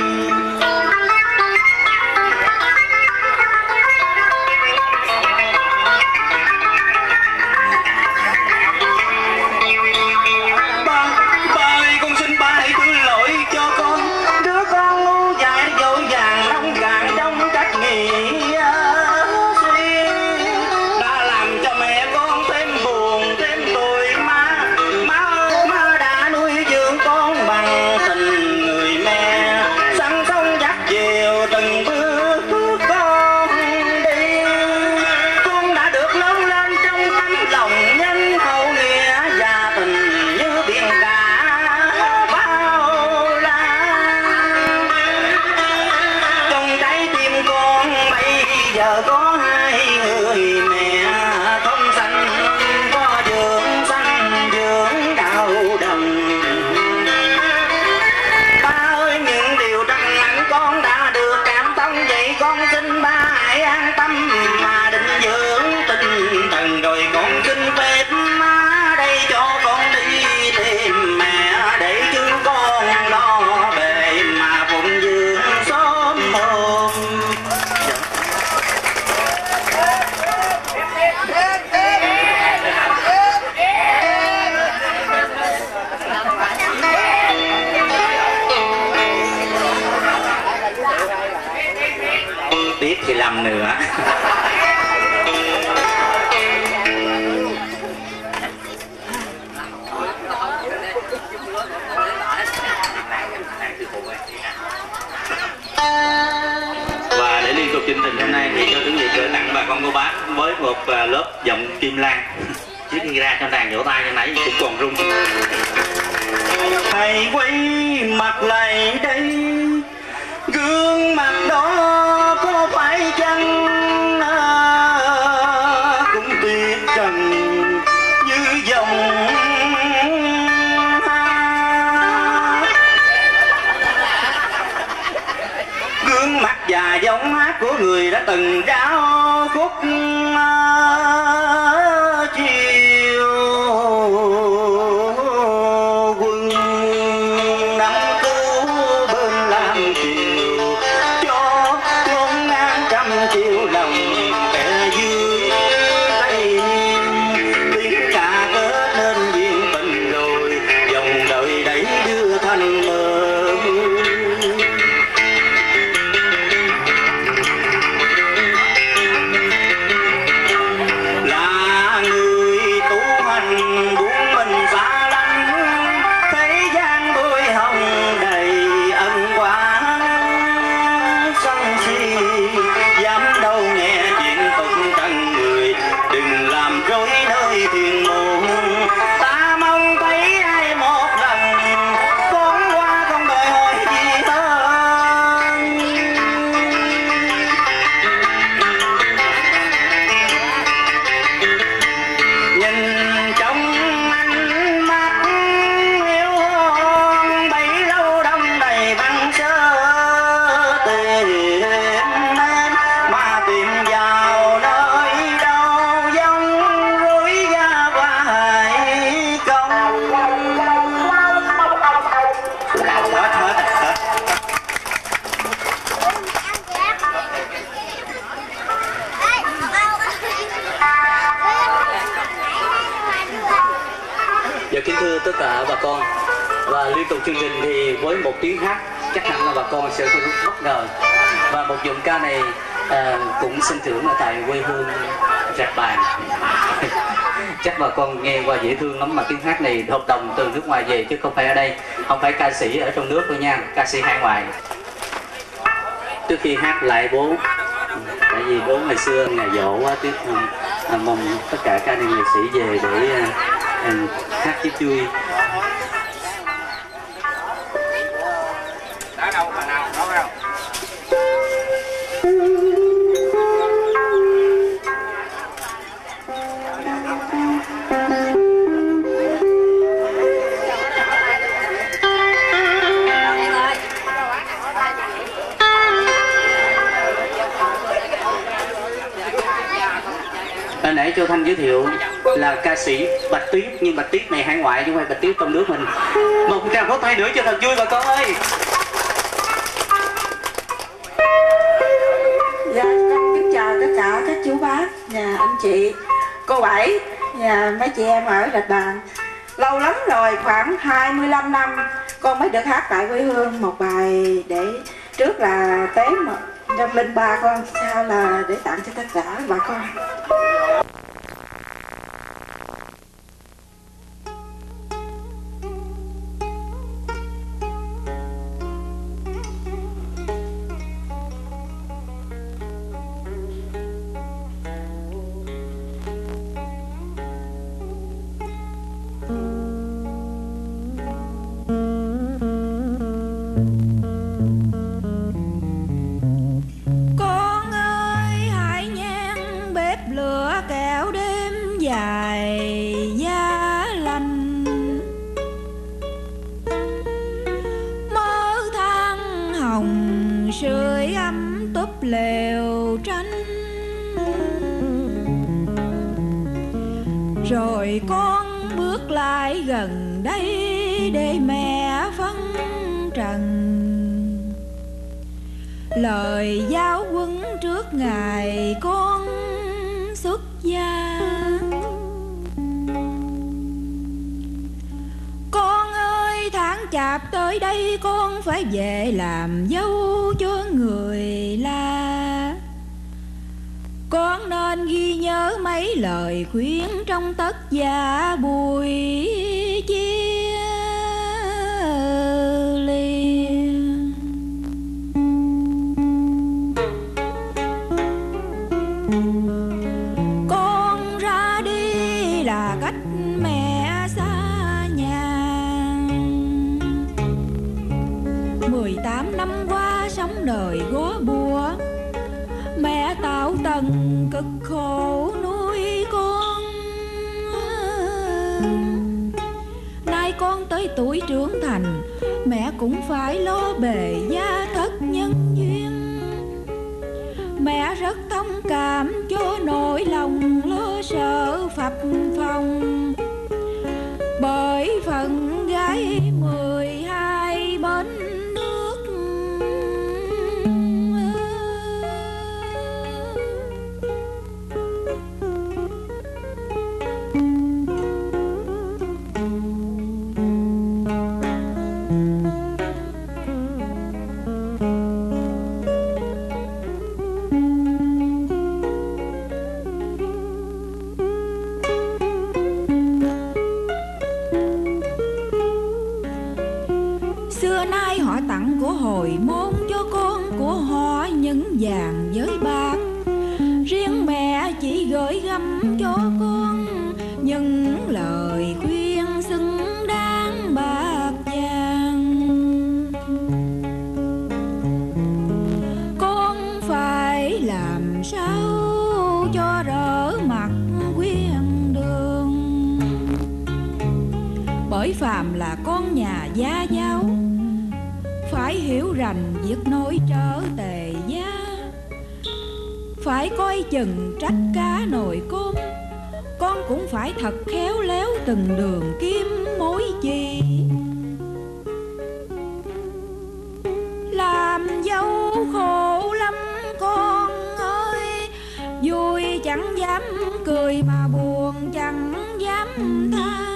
[SPEAKER 4] Tiếc thì làm nữa. Và để liên tục
[SPEAKER 12] chương trình hôm nay thì cho Tuấn Việt gửi tặng bà con cô bác với một lớp giọng Kim Lan. Trước khi ra cho đàn vỗ tay như nãy cũng còn rung. Hãy quay mặt lại đây, gương mặt đó có phải chăng cũng tuyệt trần như dòng gương mặt và giọng hát của người đã từng trao khúc chiều quân nắm cứu bên làm chiều cho ngôn ngang trăm triệu lòng kẻ dưới tay tiếng ca kết nên duyên tình rồi dòng đời đẩy đưa thành mơ.
[SPEAKER 4] Tất cả bà con và liên tục chương trình thì với một tiếng hát chắc hẳn là bà con sẽ có rất bất ngờ, và một giọng ca này à, cũng sinh trưởng ở tại quê hương Rạch Bàn. Chắc bà con nghe qua dễ thương lắm, mà tiếng hát này hợp đồng từ nước ngoài về chứ không phải ở đây, không phải ca sĩ ở trong nước thôi nha, ca sĩ hải ngoại. Trước khi hát lại bố, tại vì bố ngày xưa ngày dỗ quá, tiếc à, mong tất cả các nghệ sĩ về để à, à, hát chiếc chui.
[SPEAKER 2] Đá đâu mà nào, đâu đâu.
[SPEAKER 4] Hồi nãy Châu Thanh giới thiệu là ca sĩ Bạch Tuyết, nhưng Bạch Tuyết này hải ngoại chứ không phải Bạch Tuyết trong nước mình. Một tràng pháo tay nữa cho thật vui bà con ơi.
[SPEAKER 10] Dạ, con kính chào tất cả các chú bác và anh chị, cô Bảy và mấy chị em ở Rạch Bàn. Lâu lắm rồi, khoảng hai mươi lăm năm con mới được hát tại quê hương một bài, để trước là tế một trăm linh ba con, sau là để tặng cho tất cả bà con. Lều tranh rồi con bước lại gần đây để mẹ phân trần lời giáo huấn trước ngày con xuất gia. Con ơi, tháng chạp tới đây con phải về làm dâu cho người la. Con nên ghi nhớ mấy lời khuyên trong tất gia buổi chia ly. đời gó bùa. Mẹ tạo tần cực khổ nuôi con, nay con tới tuổi trưởng thành, mẹ cũng phải lo bề gia thất nhân duyên. Mẹ rất thông cảm cho nỗi lòng lo sợ phập phồng, bởi phận gái mười hai bên nước. Xưa nay họ tặng của hồi môn cho con của họ những vàng với bạc, riêng mẹ chỉ gửi gắm cho con những lời khuyên xứng đáng bạc vàng. Con phải làm sao cho đỡ mặt khuyên đường, bởi phàm là con nhà gia giáo, phải hiểu rành việc nối trở tề gia, phải coi chừng trách cá nồi cơm. Con cũng phải thật khéo léo từng đường kim mối chỉ. Làm dâu khổ lắm con ơi, vui chẳng dám cười mà buồn chẳng dám than.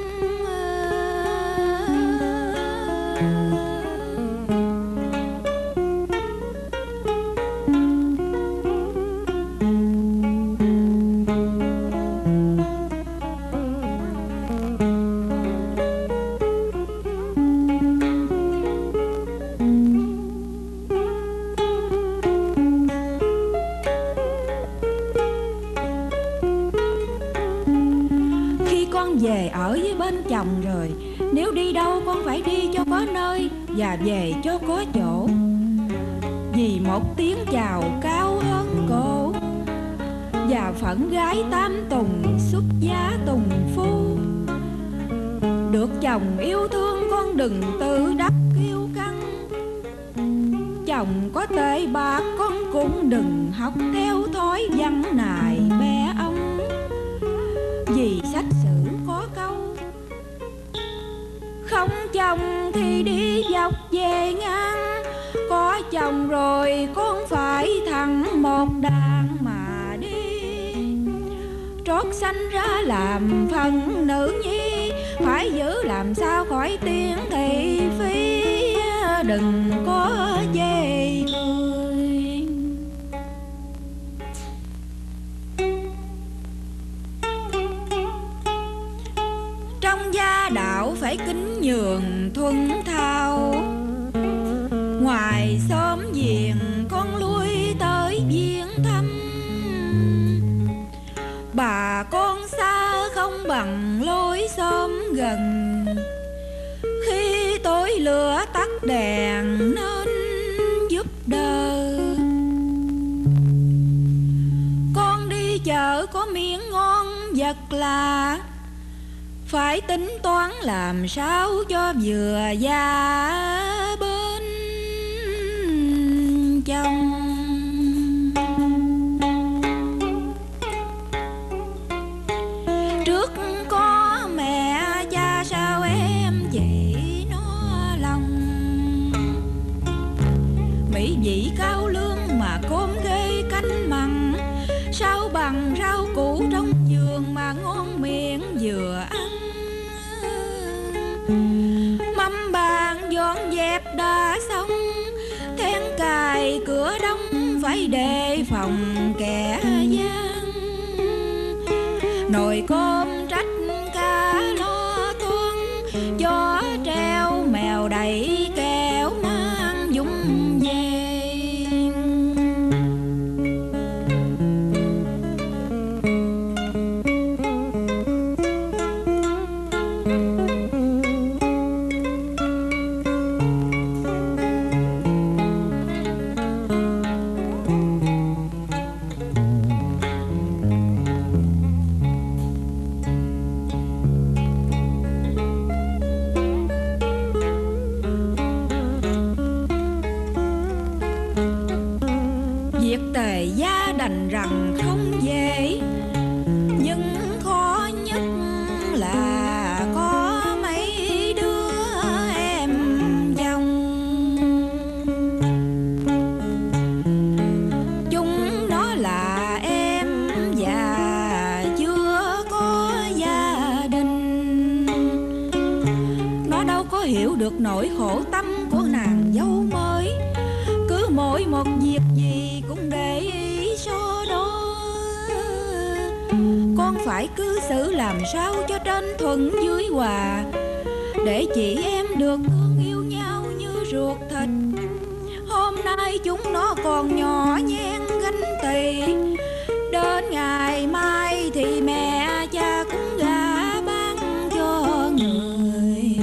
[SPEAKER 10] Về ở với bên chồng rồi, nếu đi đâu con phải đi cho có nơi và về cho có chỗ. Vì một tiếng chào cao hơn cổ, và phận gái tam tùng xuất giá tùng phu. Được chồng yêu thương con đừng tự đắc kiêu căng, chồng có tệ bạc con cũng đừng học theo thói văn nài bé ông. Vì sách sử có câu, không chồng thì đi dọc về ngang, có chồng rồi con phải thẳng một đàn mà đi. Trót sanh ra làm phần nữ nhi, phải giữ làm sao khỏi tiếng thị phi, đừng có chê cười. Trong gia đạo phải kính nhường thuần thao, ngoài xóm giềng con lui tới viếng thăm. Bà con xa không bằng lối xóm gần, khi tối lửa tắt đèn nên giúp đỡ. Con đi chợ có miếng ngon vật lạ, phải tính toán làm sao cho vừa gia bên chồng. Trước có mẹ cha sao em chỉ nó lòng, mỹ vị cao lương mà cơm ghê canh mặn, sao bằng rau củ trong vườn mà ngon miệng vừa ăn. Mâm bàn dọn dẹp đã xong, then cài cửa đóng phải đề phòng kẻ gian. Nồi cơm trách cá lo toan, gió treo mèo đẩy kéo mang dung về. mỗi một việc gì cũng để ý so đo. Con phải cư xử làm sao cho trên thuận dưới hòa, để chị em được thương yêu nhau như ruột thịt. Hôm nay chúng nó còn nhỏ nhen ganh tị, đến ngày mai thì mẹ cha cũng gả bán cho người.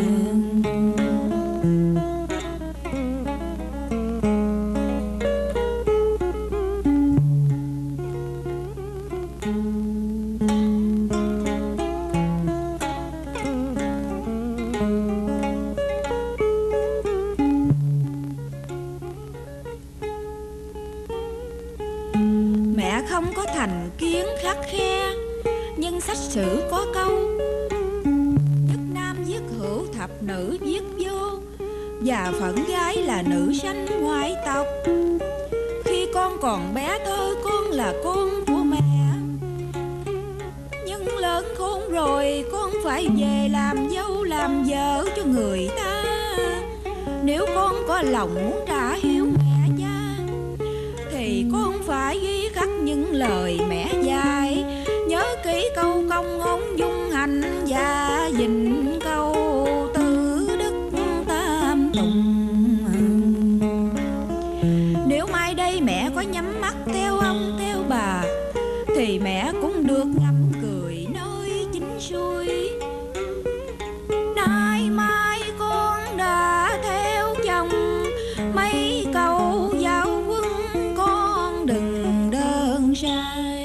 [SPEAKER 10] Mẹ không có thành kiến khắt khe, nhưng sách sử có câu nhất nam viết hữu thập nữ viết vô, và phận gái là nữ sanh ngoại tộc. Khi con còn bé thơ con là con của mẹ, nhưng lớn khôn rồi con phải về làm dâu làm vợ cho người ta. Nếu con có lòng muốn trả hiếu mẹ cha, thì con phải ghi khắc những lời mẹ dạy. Nhớ kỹ câu công ngôn dung hành, và dình câu tử đức tam tùng. Nếu mai đây mẹ có nhắm mắt theo ông theo bà, thì mẹ cũng được ngắm cười nơi chính xuôi. Nay mai con đã theo chồng, mấy câu giáo huấn con đừng đơn sai.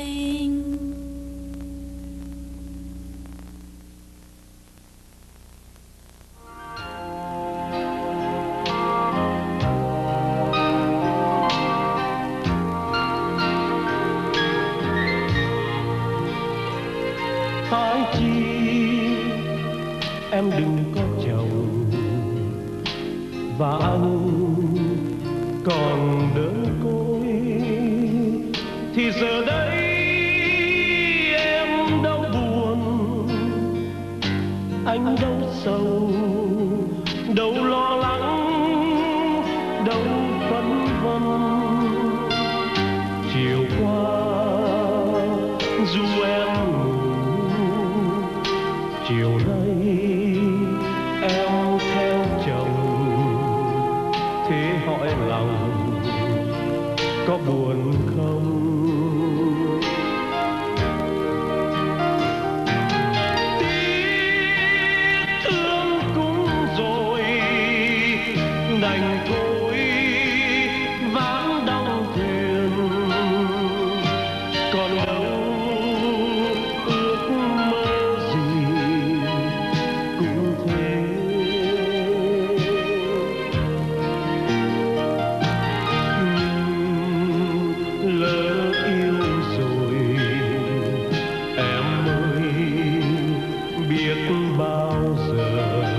[SPEAKER 13] Phải chi em đừng có chồng, và anh còn đơn côi, thì giờ đây em đâu buồn, anh đâu sầu, đâu lo lắng, đâu phân vân. Chiều qua dù em chiều nay em theo chồng, thế hỏi lòng có buồn không? Tiếc thương cũng rồi, đành thôi ván đong thuyền, còn đâu ước mơ gì cũng thế. Nhưng lỡ yêu rồi em mới biết bao giờ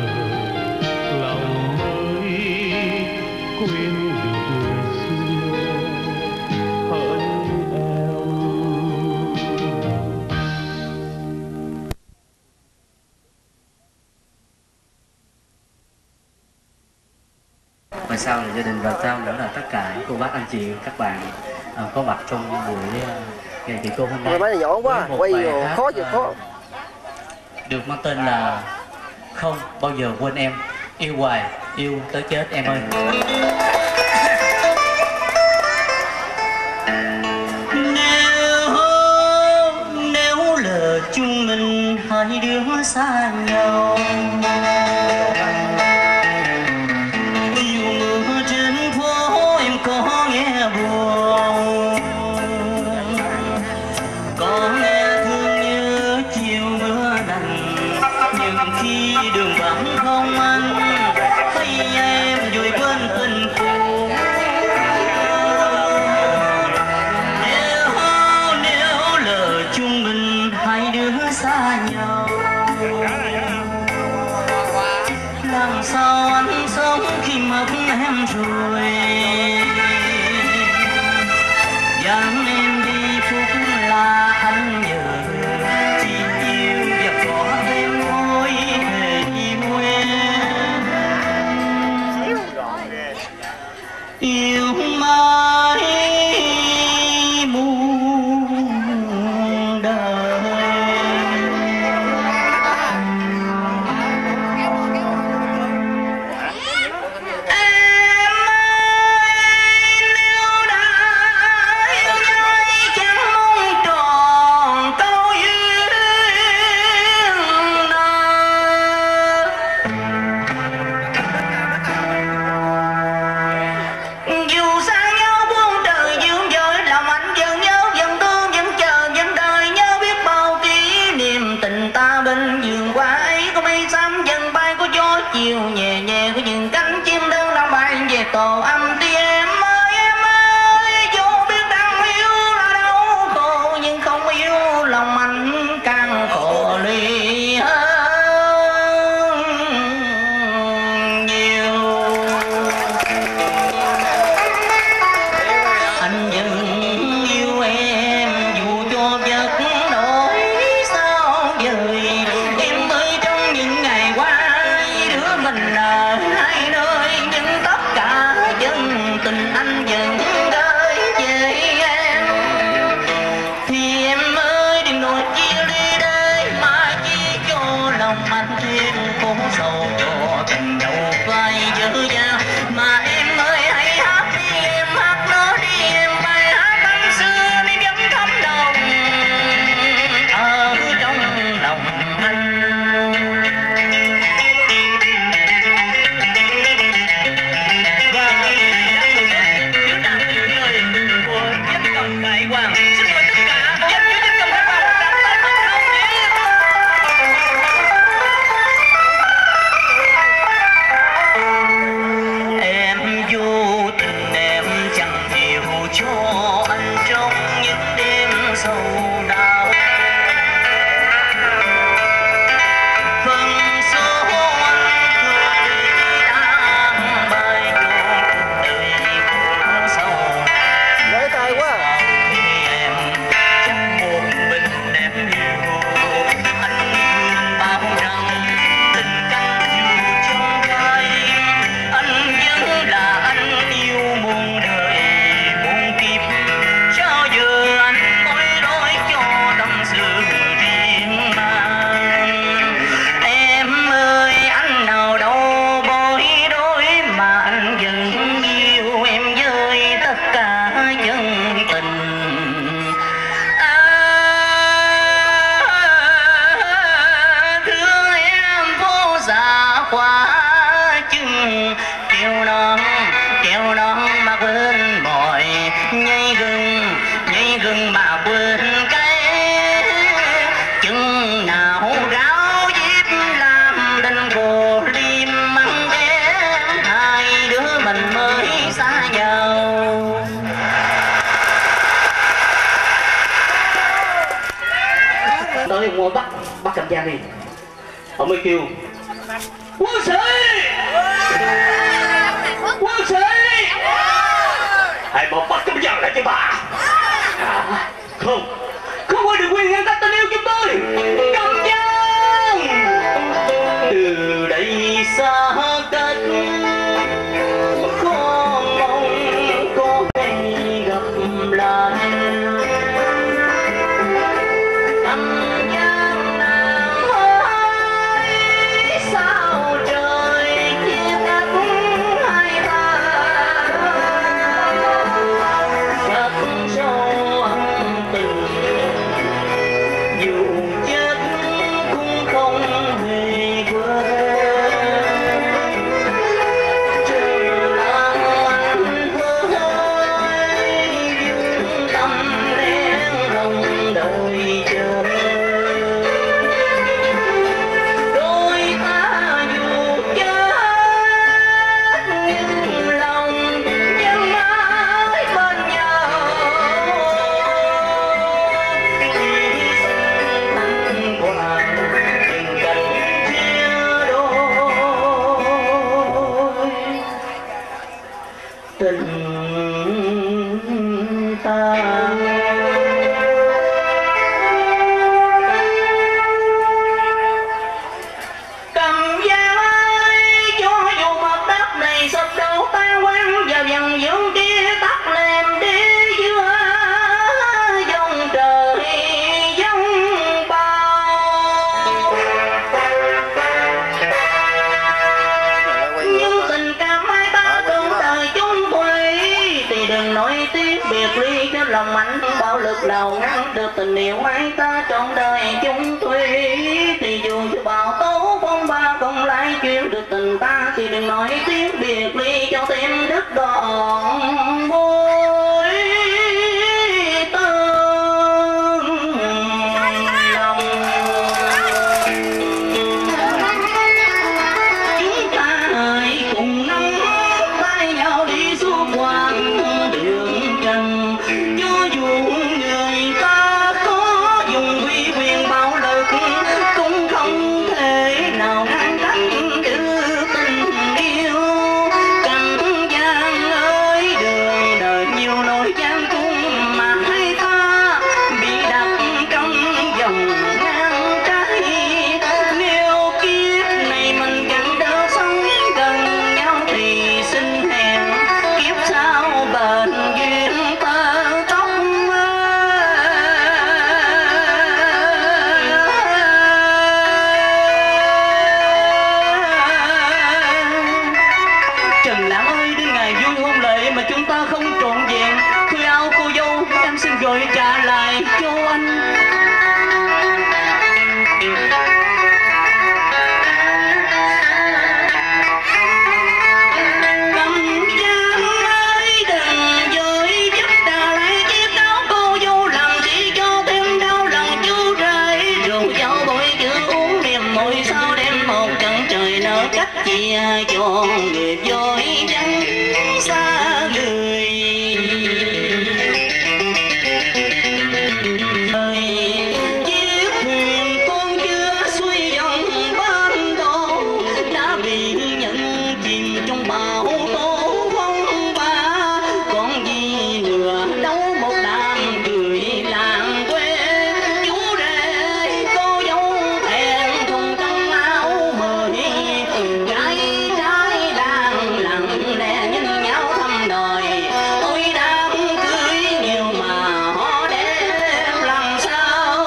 [SPEAKER 13] lòng mới quên được người xưa hỡi em.
[SPEAKER 4] Và sau là gia đình và sau nữa là tất cả cô bác anh chị các bạn à, có mặt trong buổi uh, ngày kỳ cô hôm nay.
[SPEAKER 8] Máy này nhỏ quá, quay khó chịu khó.
[SPEAKER 4] Được mang tên là Không Bao Giờ Quên Em, yêu hoài, yêu tới chết em ơi.
[SPEAKER 12] Nếu nếu lỡ chúng mình hai đứa xa nhau, dù mưa trên phố em có nghe buồn, có nghe thương nhớ chiều mưa nặng, nhưng khi đường vắng không anh thấy em vội quên tình cũ. nhảy rừng nhảy rừng mà quên cây chừng nào ráo diếp làm đành cô liêm măng ghém hai đứa mình mới xa nhau.
[SPEAKER 4] Tới ngồi bắt bắt cầm giang đi, ông mới kêu quân sĩ quân sĩ hãy bỏ bắt cầm giang lại cho bà. À, không không có được quyền ngăn cách tình yêu chúng tôi. Cầm giang từ đây xa cách con mong có ngày gặp lại.
[SPEAKER 12] Lòng anh bạo lực nào ngăn được tình yêu hai ta trọn đời chung thủy. Thì dù cho bão tố phong ba không lại chuyên được tình ta thì đừng nói tiếng biệt ly cho thêm đứt đoạn môi tương lòng. Chúng ta hãy cùng nắm tay nhau đi suốt quãng đường trần. Cho dù người ta có dùng uy quyền bạo lực cũng không thể nào ngăn cách được tình yêu. Cần gian ơi đường đời nhiều nỗi gian cung mà hai ta bị đặt trong dòng ngang trái. Nếu kiếp này mình cần đỡ sống gần nhau thì xin hẹn kiếp sau bền duyên ta. Chúng ta không trọn vẹn khuy áo cô dâu em xin gửi trả lại cho anh. Cầm giang ơi đừng dối giúp trả lại chiếc áo cô dâu làm chỉ cho thêm đau lòng chú rơi. Rượu dâu bội chưa uống niềm môi sao đem một trận trời nở cách chia cho người dối vắng xa người. Chiếc thuyền con chưa xuôi dòng bên đô đã bị nhận chìm trong bão tố phong ba. Còn gì nữa đâu một đám cười làng quê. Chú rể cô dâu thẹn thùng trong áo mới gái trái đang lặng lẽ nhìn nhau thăm đời. Ôi đám cưới nhiều mà họ đem làm sao.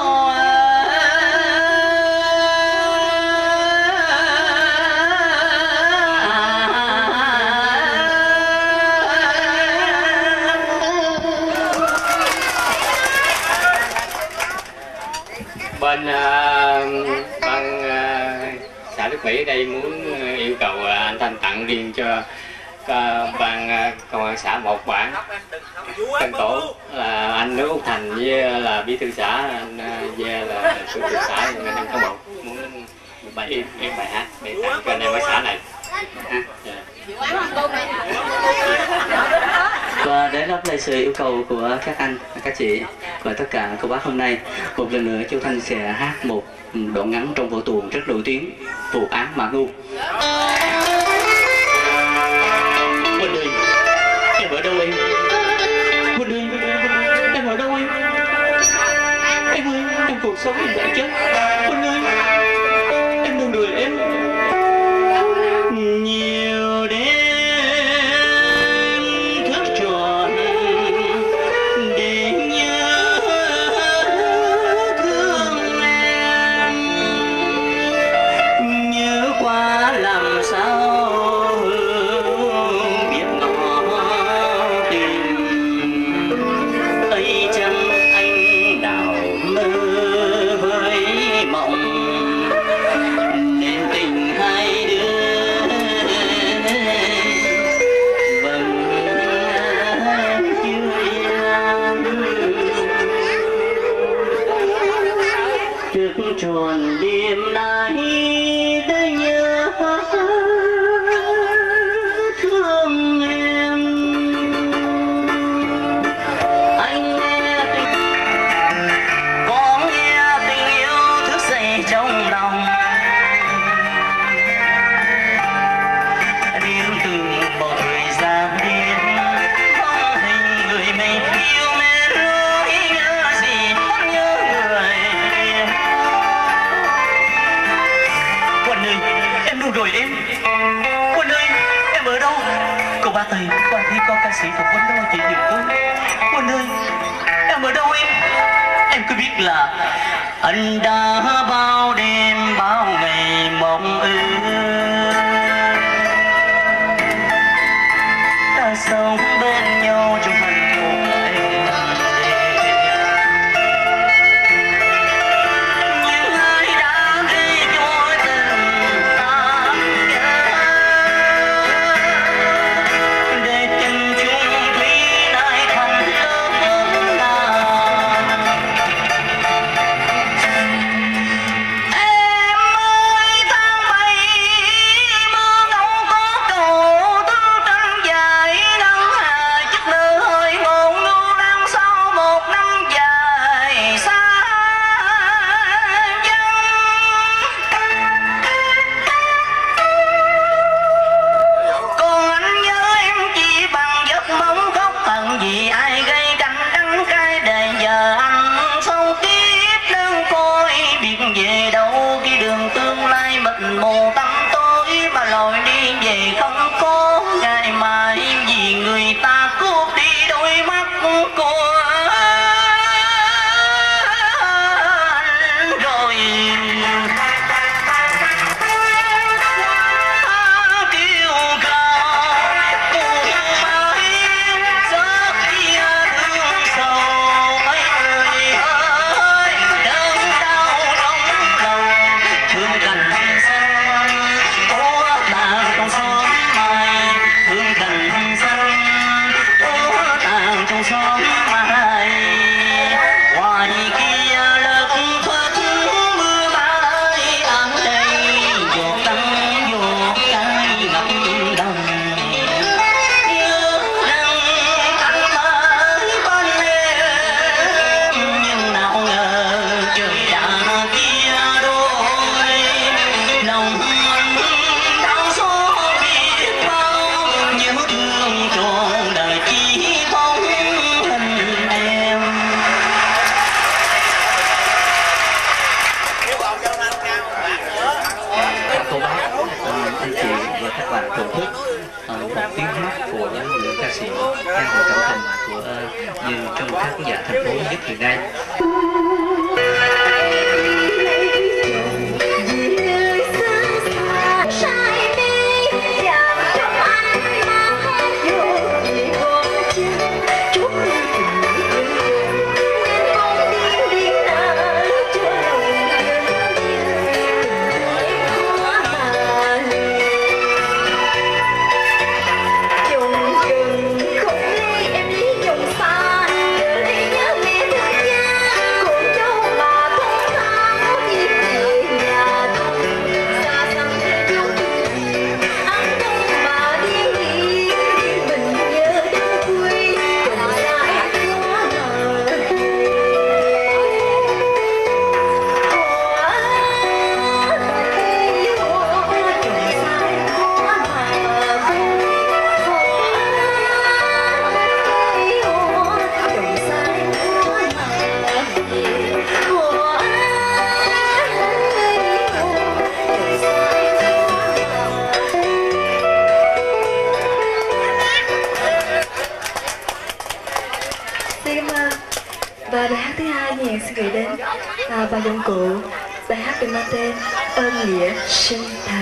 [SPEAKER 6] Bên uh, ban uh, xã Đức Mỹ ở đây muốn yêu cầu uh, anh Thanh tặng riêng cho
[SPEAKER 5] ban công an xã một bản tên tổ là anh Nước Úc Thành với là bí thư xã, anh Ve là chủ tịch xã, nên em có một muốn bài em em bài hát để tặng cho anh em ở xã này.
[SPEAKER 4] Và để đáp lại sự yêu cầu của các anh, các chị và tất cả cô bác hôm nay, một lần nữa Châu Thanh sẽ hát một đoạn ngắn trong vở tuồng rất nổi tiếng, Vụ án Mã Ngu. Quỳnh ơi, em ở đâu em? Quỳnh ơi, em ở đâu em? Em ơi, em cuộc sống em đã chết. Quỳnh ơi, em đừng đuổi em. Nhiều đêm thức tròn để nhớ thương em, nhớ qua làm sao biết ngỏ tình ấy, chăng anh đào mơ với mộng nên tình hai đứa trước tròn đêm nay đã nhớ thương em. Anh nghe tình, có nghe tình yêu thức dậy trong lòng, đêm từng bầu trời ra đêm bóng hình người mình yêu mến nỗi nhớ gì nhớ người. Quỳnh ơi, em đâu rồi em? Quỳnh ơi, em ở đâu? Cô ba Tây, qua thấy có ca sĩ Phục Quỳnh đâu chị giùm tôi. Quỳnh ơi, em ở đâu em? Em cứ biết là anh đã bao đêm bao ngày mong ước, ta sống bên nhau trong hạnh phúc êm đềm. Nhưng ai đã gây cho tình ta để tình chung thủy lại thành lớp nào. Em ơi tháng bảy mưa ngâu có cầu tư trăng dài nắng hà chất lơ hơi ngôn ngưu đang sau một năm dài xa dân. Còn anh nhớ em chỉ bằng giấc mộng khóc hận vì ai gây cạnh đắng cay đời giờ anh sống tiếp đơn côi biết về đâu khi đường tương lai mịt mù tăm tối mà lối đi về không có ngày mai vì người ta cướp đi đôi mắt của anh rồi. Kêu cầu buồn mãi giấc kia thương sầu ấy ơi ơi, đớn đau trong lòng thương cành xanh úa tàn trong xóm mai, thương cành xanh úa tàn trong xóm mai. Ngoài kia lớp phất mưa bay ở đây giọt đắng giọt cay ngập lòng. Nhớ rằng anh mãi bên em nhưng nào ngờ trời đã chia đôi. Lòng anh đau xót biết bao, nhớ thương trọn đời chỉ bóng hình em. Các cô bác, anh chị và các bạn thưởng thức ờ, một tiếng hát của những ca sĩ ca ngợi cảm tình của ờ, như trong các khán giả thành phố nhất hiện nay.
[SPEAKER 14] Tim uh, và bài hát thứ hai Nhi Hằng xin gửi đến à, bà dụng cụ. Bài hát được mang tên Ơn Nghĩa Sinh Thành.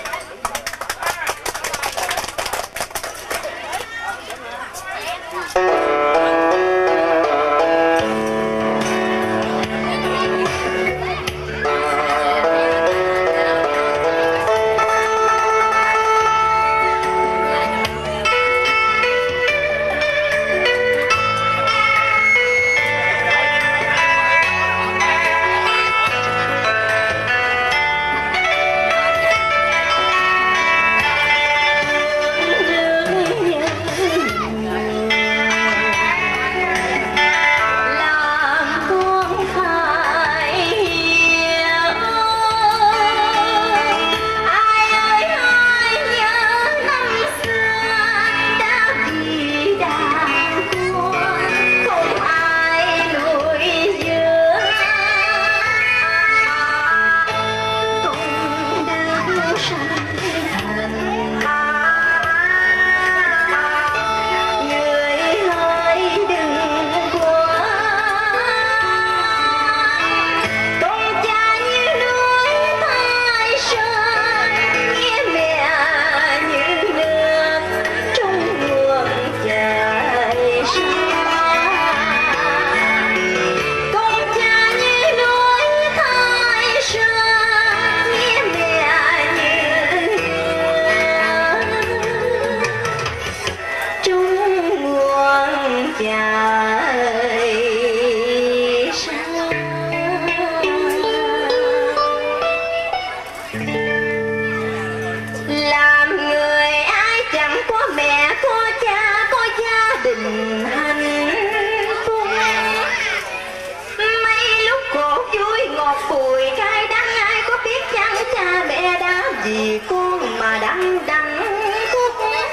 [SPEAKER 14] Vì con mà đắng đắng khúc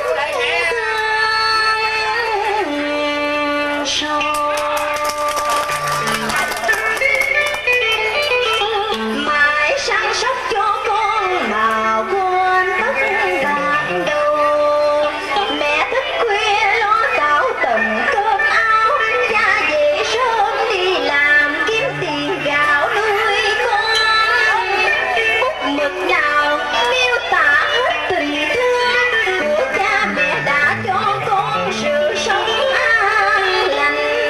[SPEAKER 14] sâu mãi săn sóc cho con mà quên tất cả đâu. Mẹ thức khuya lo tạo tầm cơm áo, cha về sớm đi làm kiếm tiền gạo nuôi con. Bút mực nào miêu tả hết tình thương của cha mẹ đã cho con sự sống an lành.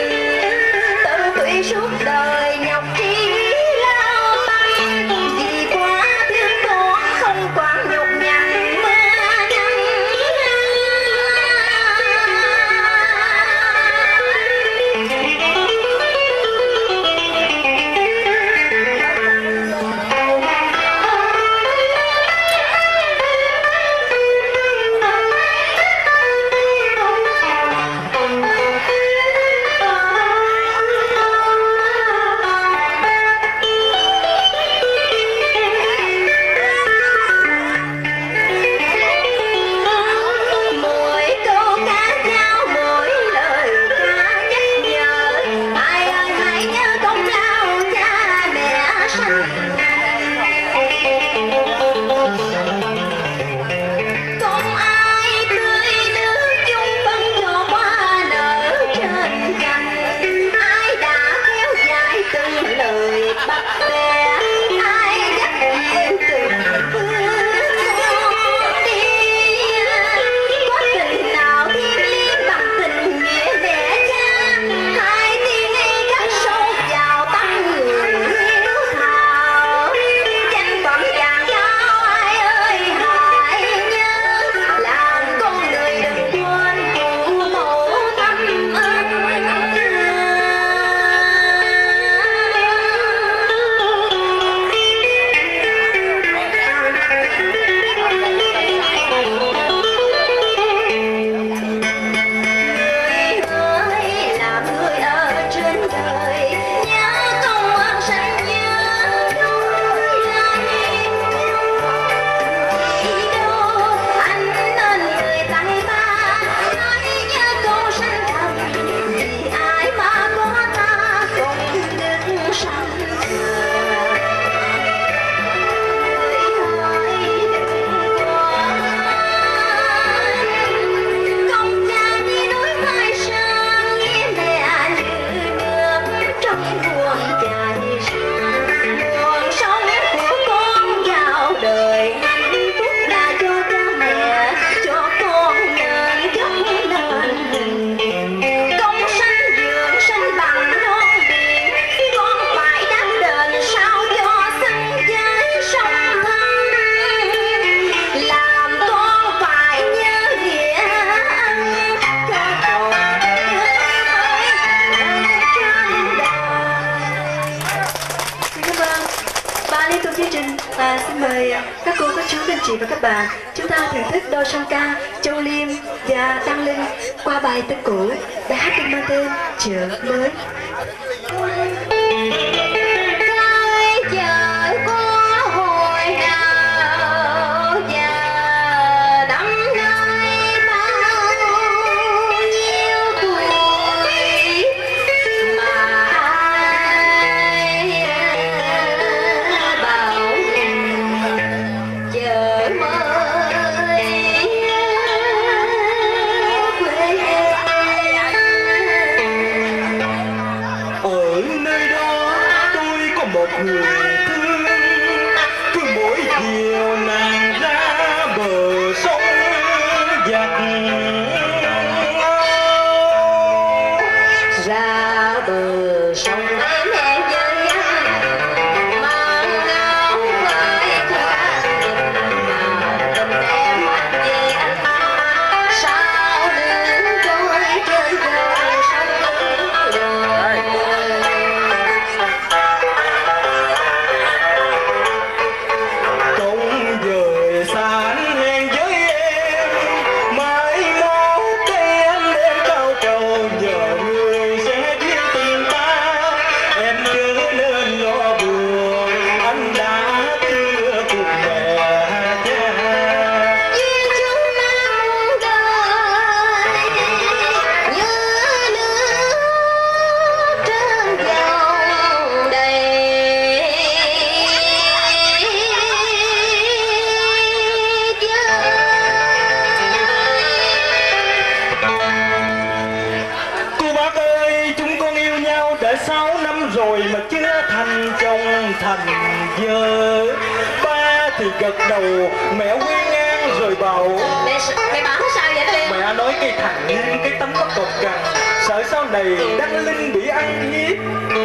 [SPEAKER 14] mời các cô, các chú, các anh chị và các bạn chúng ta thưởng thức đôi song ca Châu Liêm và Đăng Linh qua bài tân cũ đã hát được mang tên Chợ Mới.
[SPEAKER 10] Trời có hồi nào và năm nay bao nhiêu tuổi mà ai bảo chợ mới quê em.
[SPEAKER 12] Ở nơi đó tôi có một người thương, cứ mỗi chiều nàng ra bờ sông giặt
[SPEAKER 10] ra bờ sông em hẹn với anh mang áo vai cho anh mà tình em mắt về anh sao đứng trôi chơi bờ sông rồi.
[SPEAKER 12] Công dời xa hẹn với em mãi mốt đây anh em cao cầu nhờ người sẽ biết tình ta. Em chớ nên lo buồn anh đã thưa cùng mẹ cha.
[SPEAKER 10] Duyên chúng ta muôn đời như nước trơn dầu đầy.
[SPEAKER 12] Cô bác ơi, chúng con yêu nhau đã sáu năm rồi mà chưa thành chồng thành vợ. Ba thì gật đầu, mẹ quy ngang rồi bảo
[SPEAKER 10] Mẹ, mẹ bảo sao vậy Tuyên?
[SPEAKER 12] mẹ nói cái thằng Linh cái tấm tóc cột cằn, sợ sau này Đăng Linh bị ăn hiếp,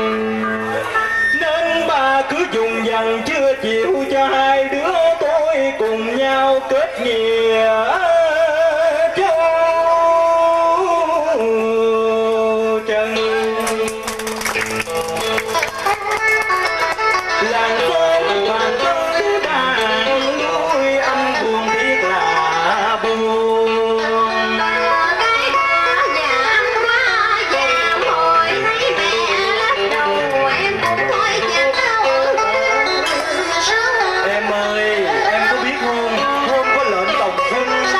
[SPEAKER 12] nên bà cứ dùng dằn chưa chịu cho hai đứa tôi cùng nhau kết nghĩa châu trần. Làng xóm bàn tới bàn nuôi anh buồn thiết là buồn.
[SPEAKER 10] Cái đó nhà anh quá già hồi thấy mẹ lắc đầu em cũng thôi chán sớm.
[SPEAKER 12] Em ơi, em có biết không, hôm có lệnh tổng quân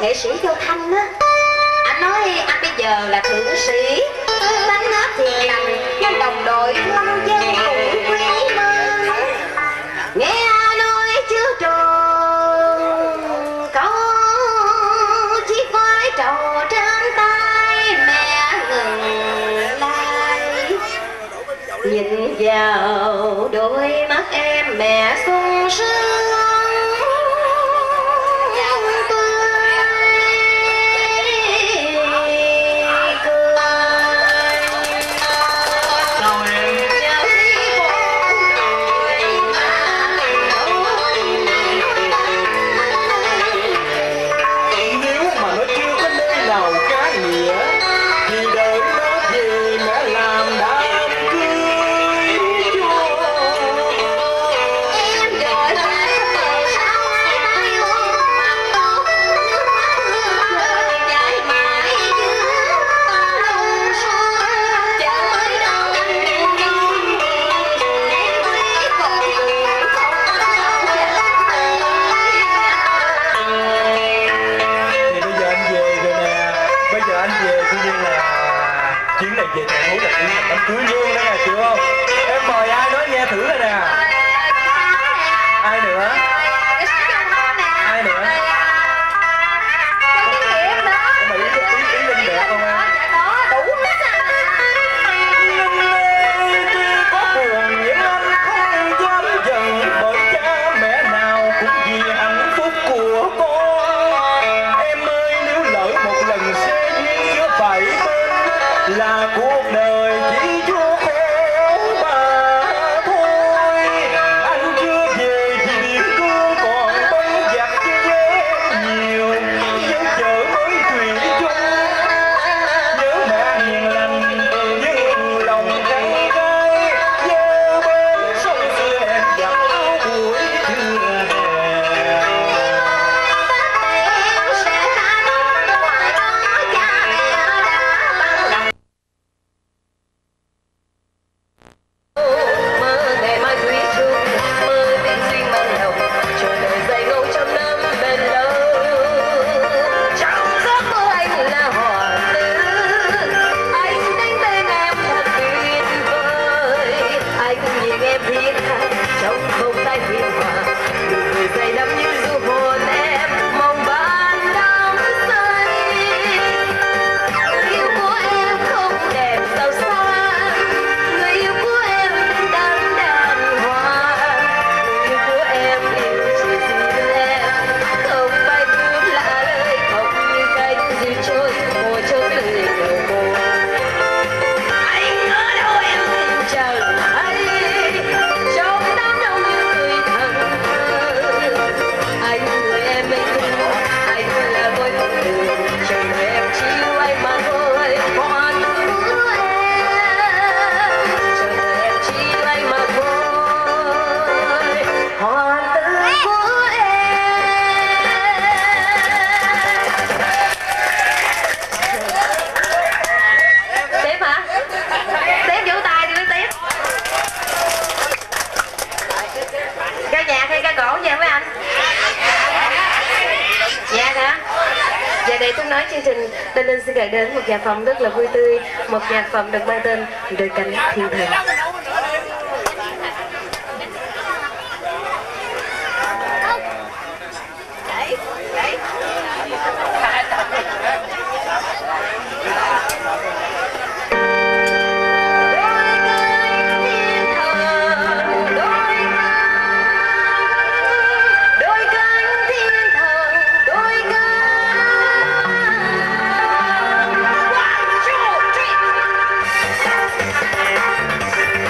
[SPEAKER 14] nghệ sĩ Châu Thanh á, anh nói anh bây giờ là thượng sĩ, tánh nết hiền lành, nên đồng đội lâm dân cũng quý mến. Nghe nói chưa tròn có chiếc vai trầu trên tay, mẹ ngừng lại nhìn vào đôi mắt em, mẹ sung sướng.
[SPEAKER 6] Cưới luôn đó nè, chịu không? Em mời ai nói nghe thử rồi nè. Ai nữa? Ai nữa? Mà ý, ý, ý Linh đẹp không em? Có buồn nhưng anh không dám giận, bởi cha mẹ nào cũng vì hạnh phúc của con. Em ơi, nếu lỡ một lần sẽ duyên giữa bảy bên là cuộc đời chỉ cho khổ mà thôi. Anh chưa về thì biển cương còn bấy giặc với nhiều, dấu chợ mới thủy chung. Nhớ mẹ hiền lành nhưng lòng cay cay, nhớ bên sông xưa em giặt áo buổi trưa hè.
[SPEAKER 14] Tên Linh xin gửi đến một nhạc phẩm rất là vui tươi, một nhạc phẩm được mang tên Đôi Cánh Thiên Thần.
[SPEAKER 10] One, two, three.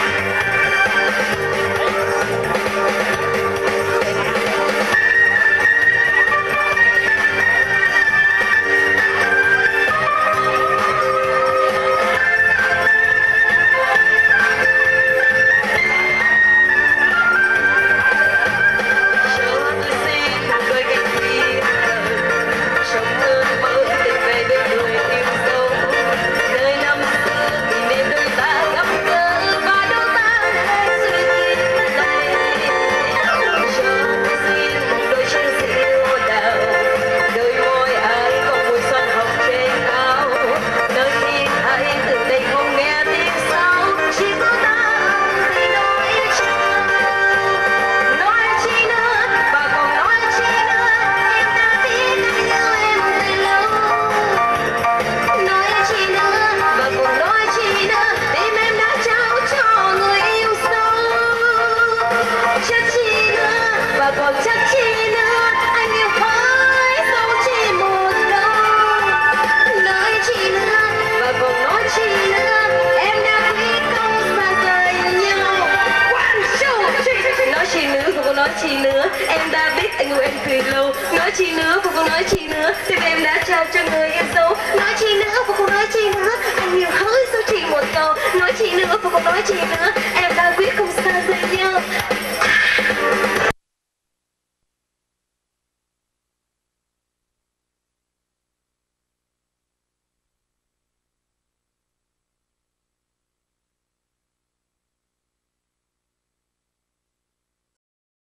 [SPEAKER 14] chi nữa và không nói chi nữa, tim em đã trao cho người yêu dấu. Nói chi nữa và không nói chi nữa, anh nhiều hỡi sao chỉ một câu. Nói chi nữa và không nói chi nữa, em đã quyết không xa rời nhau.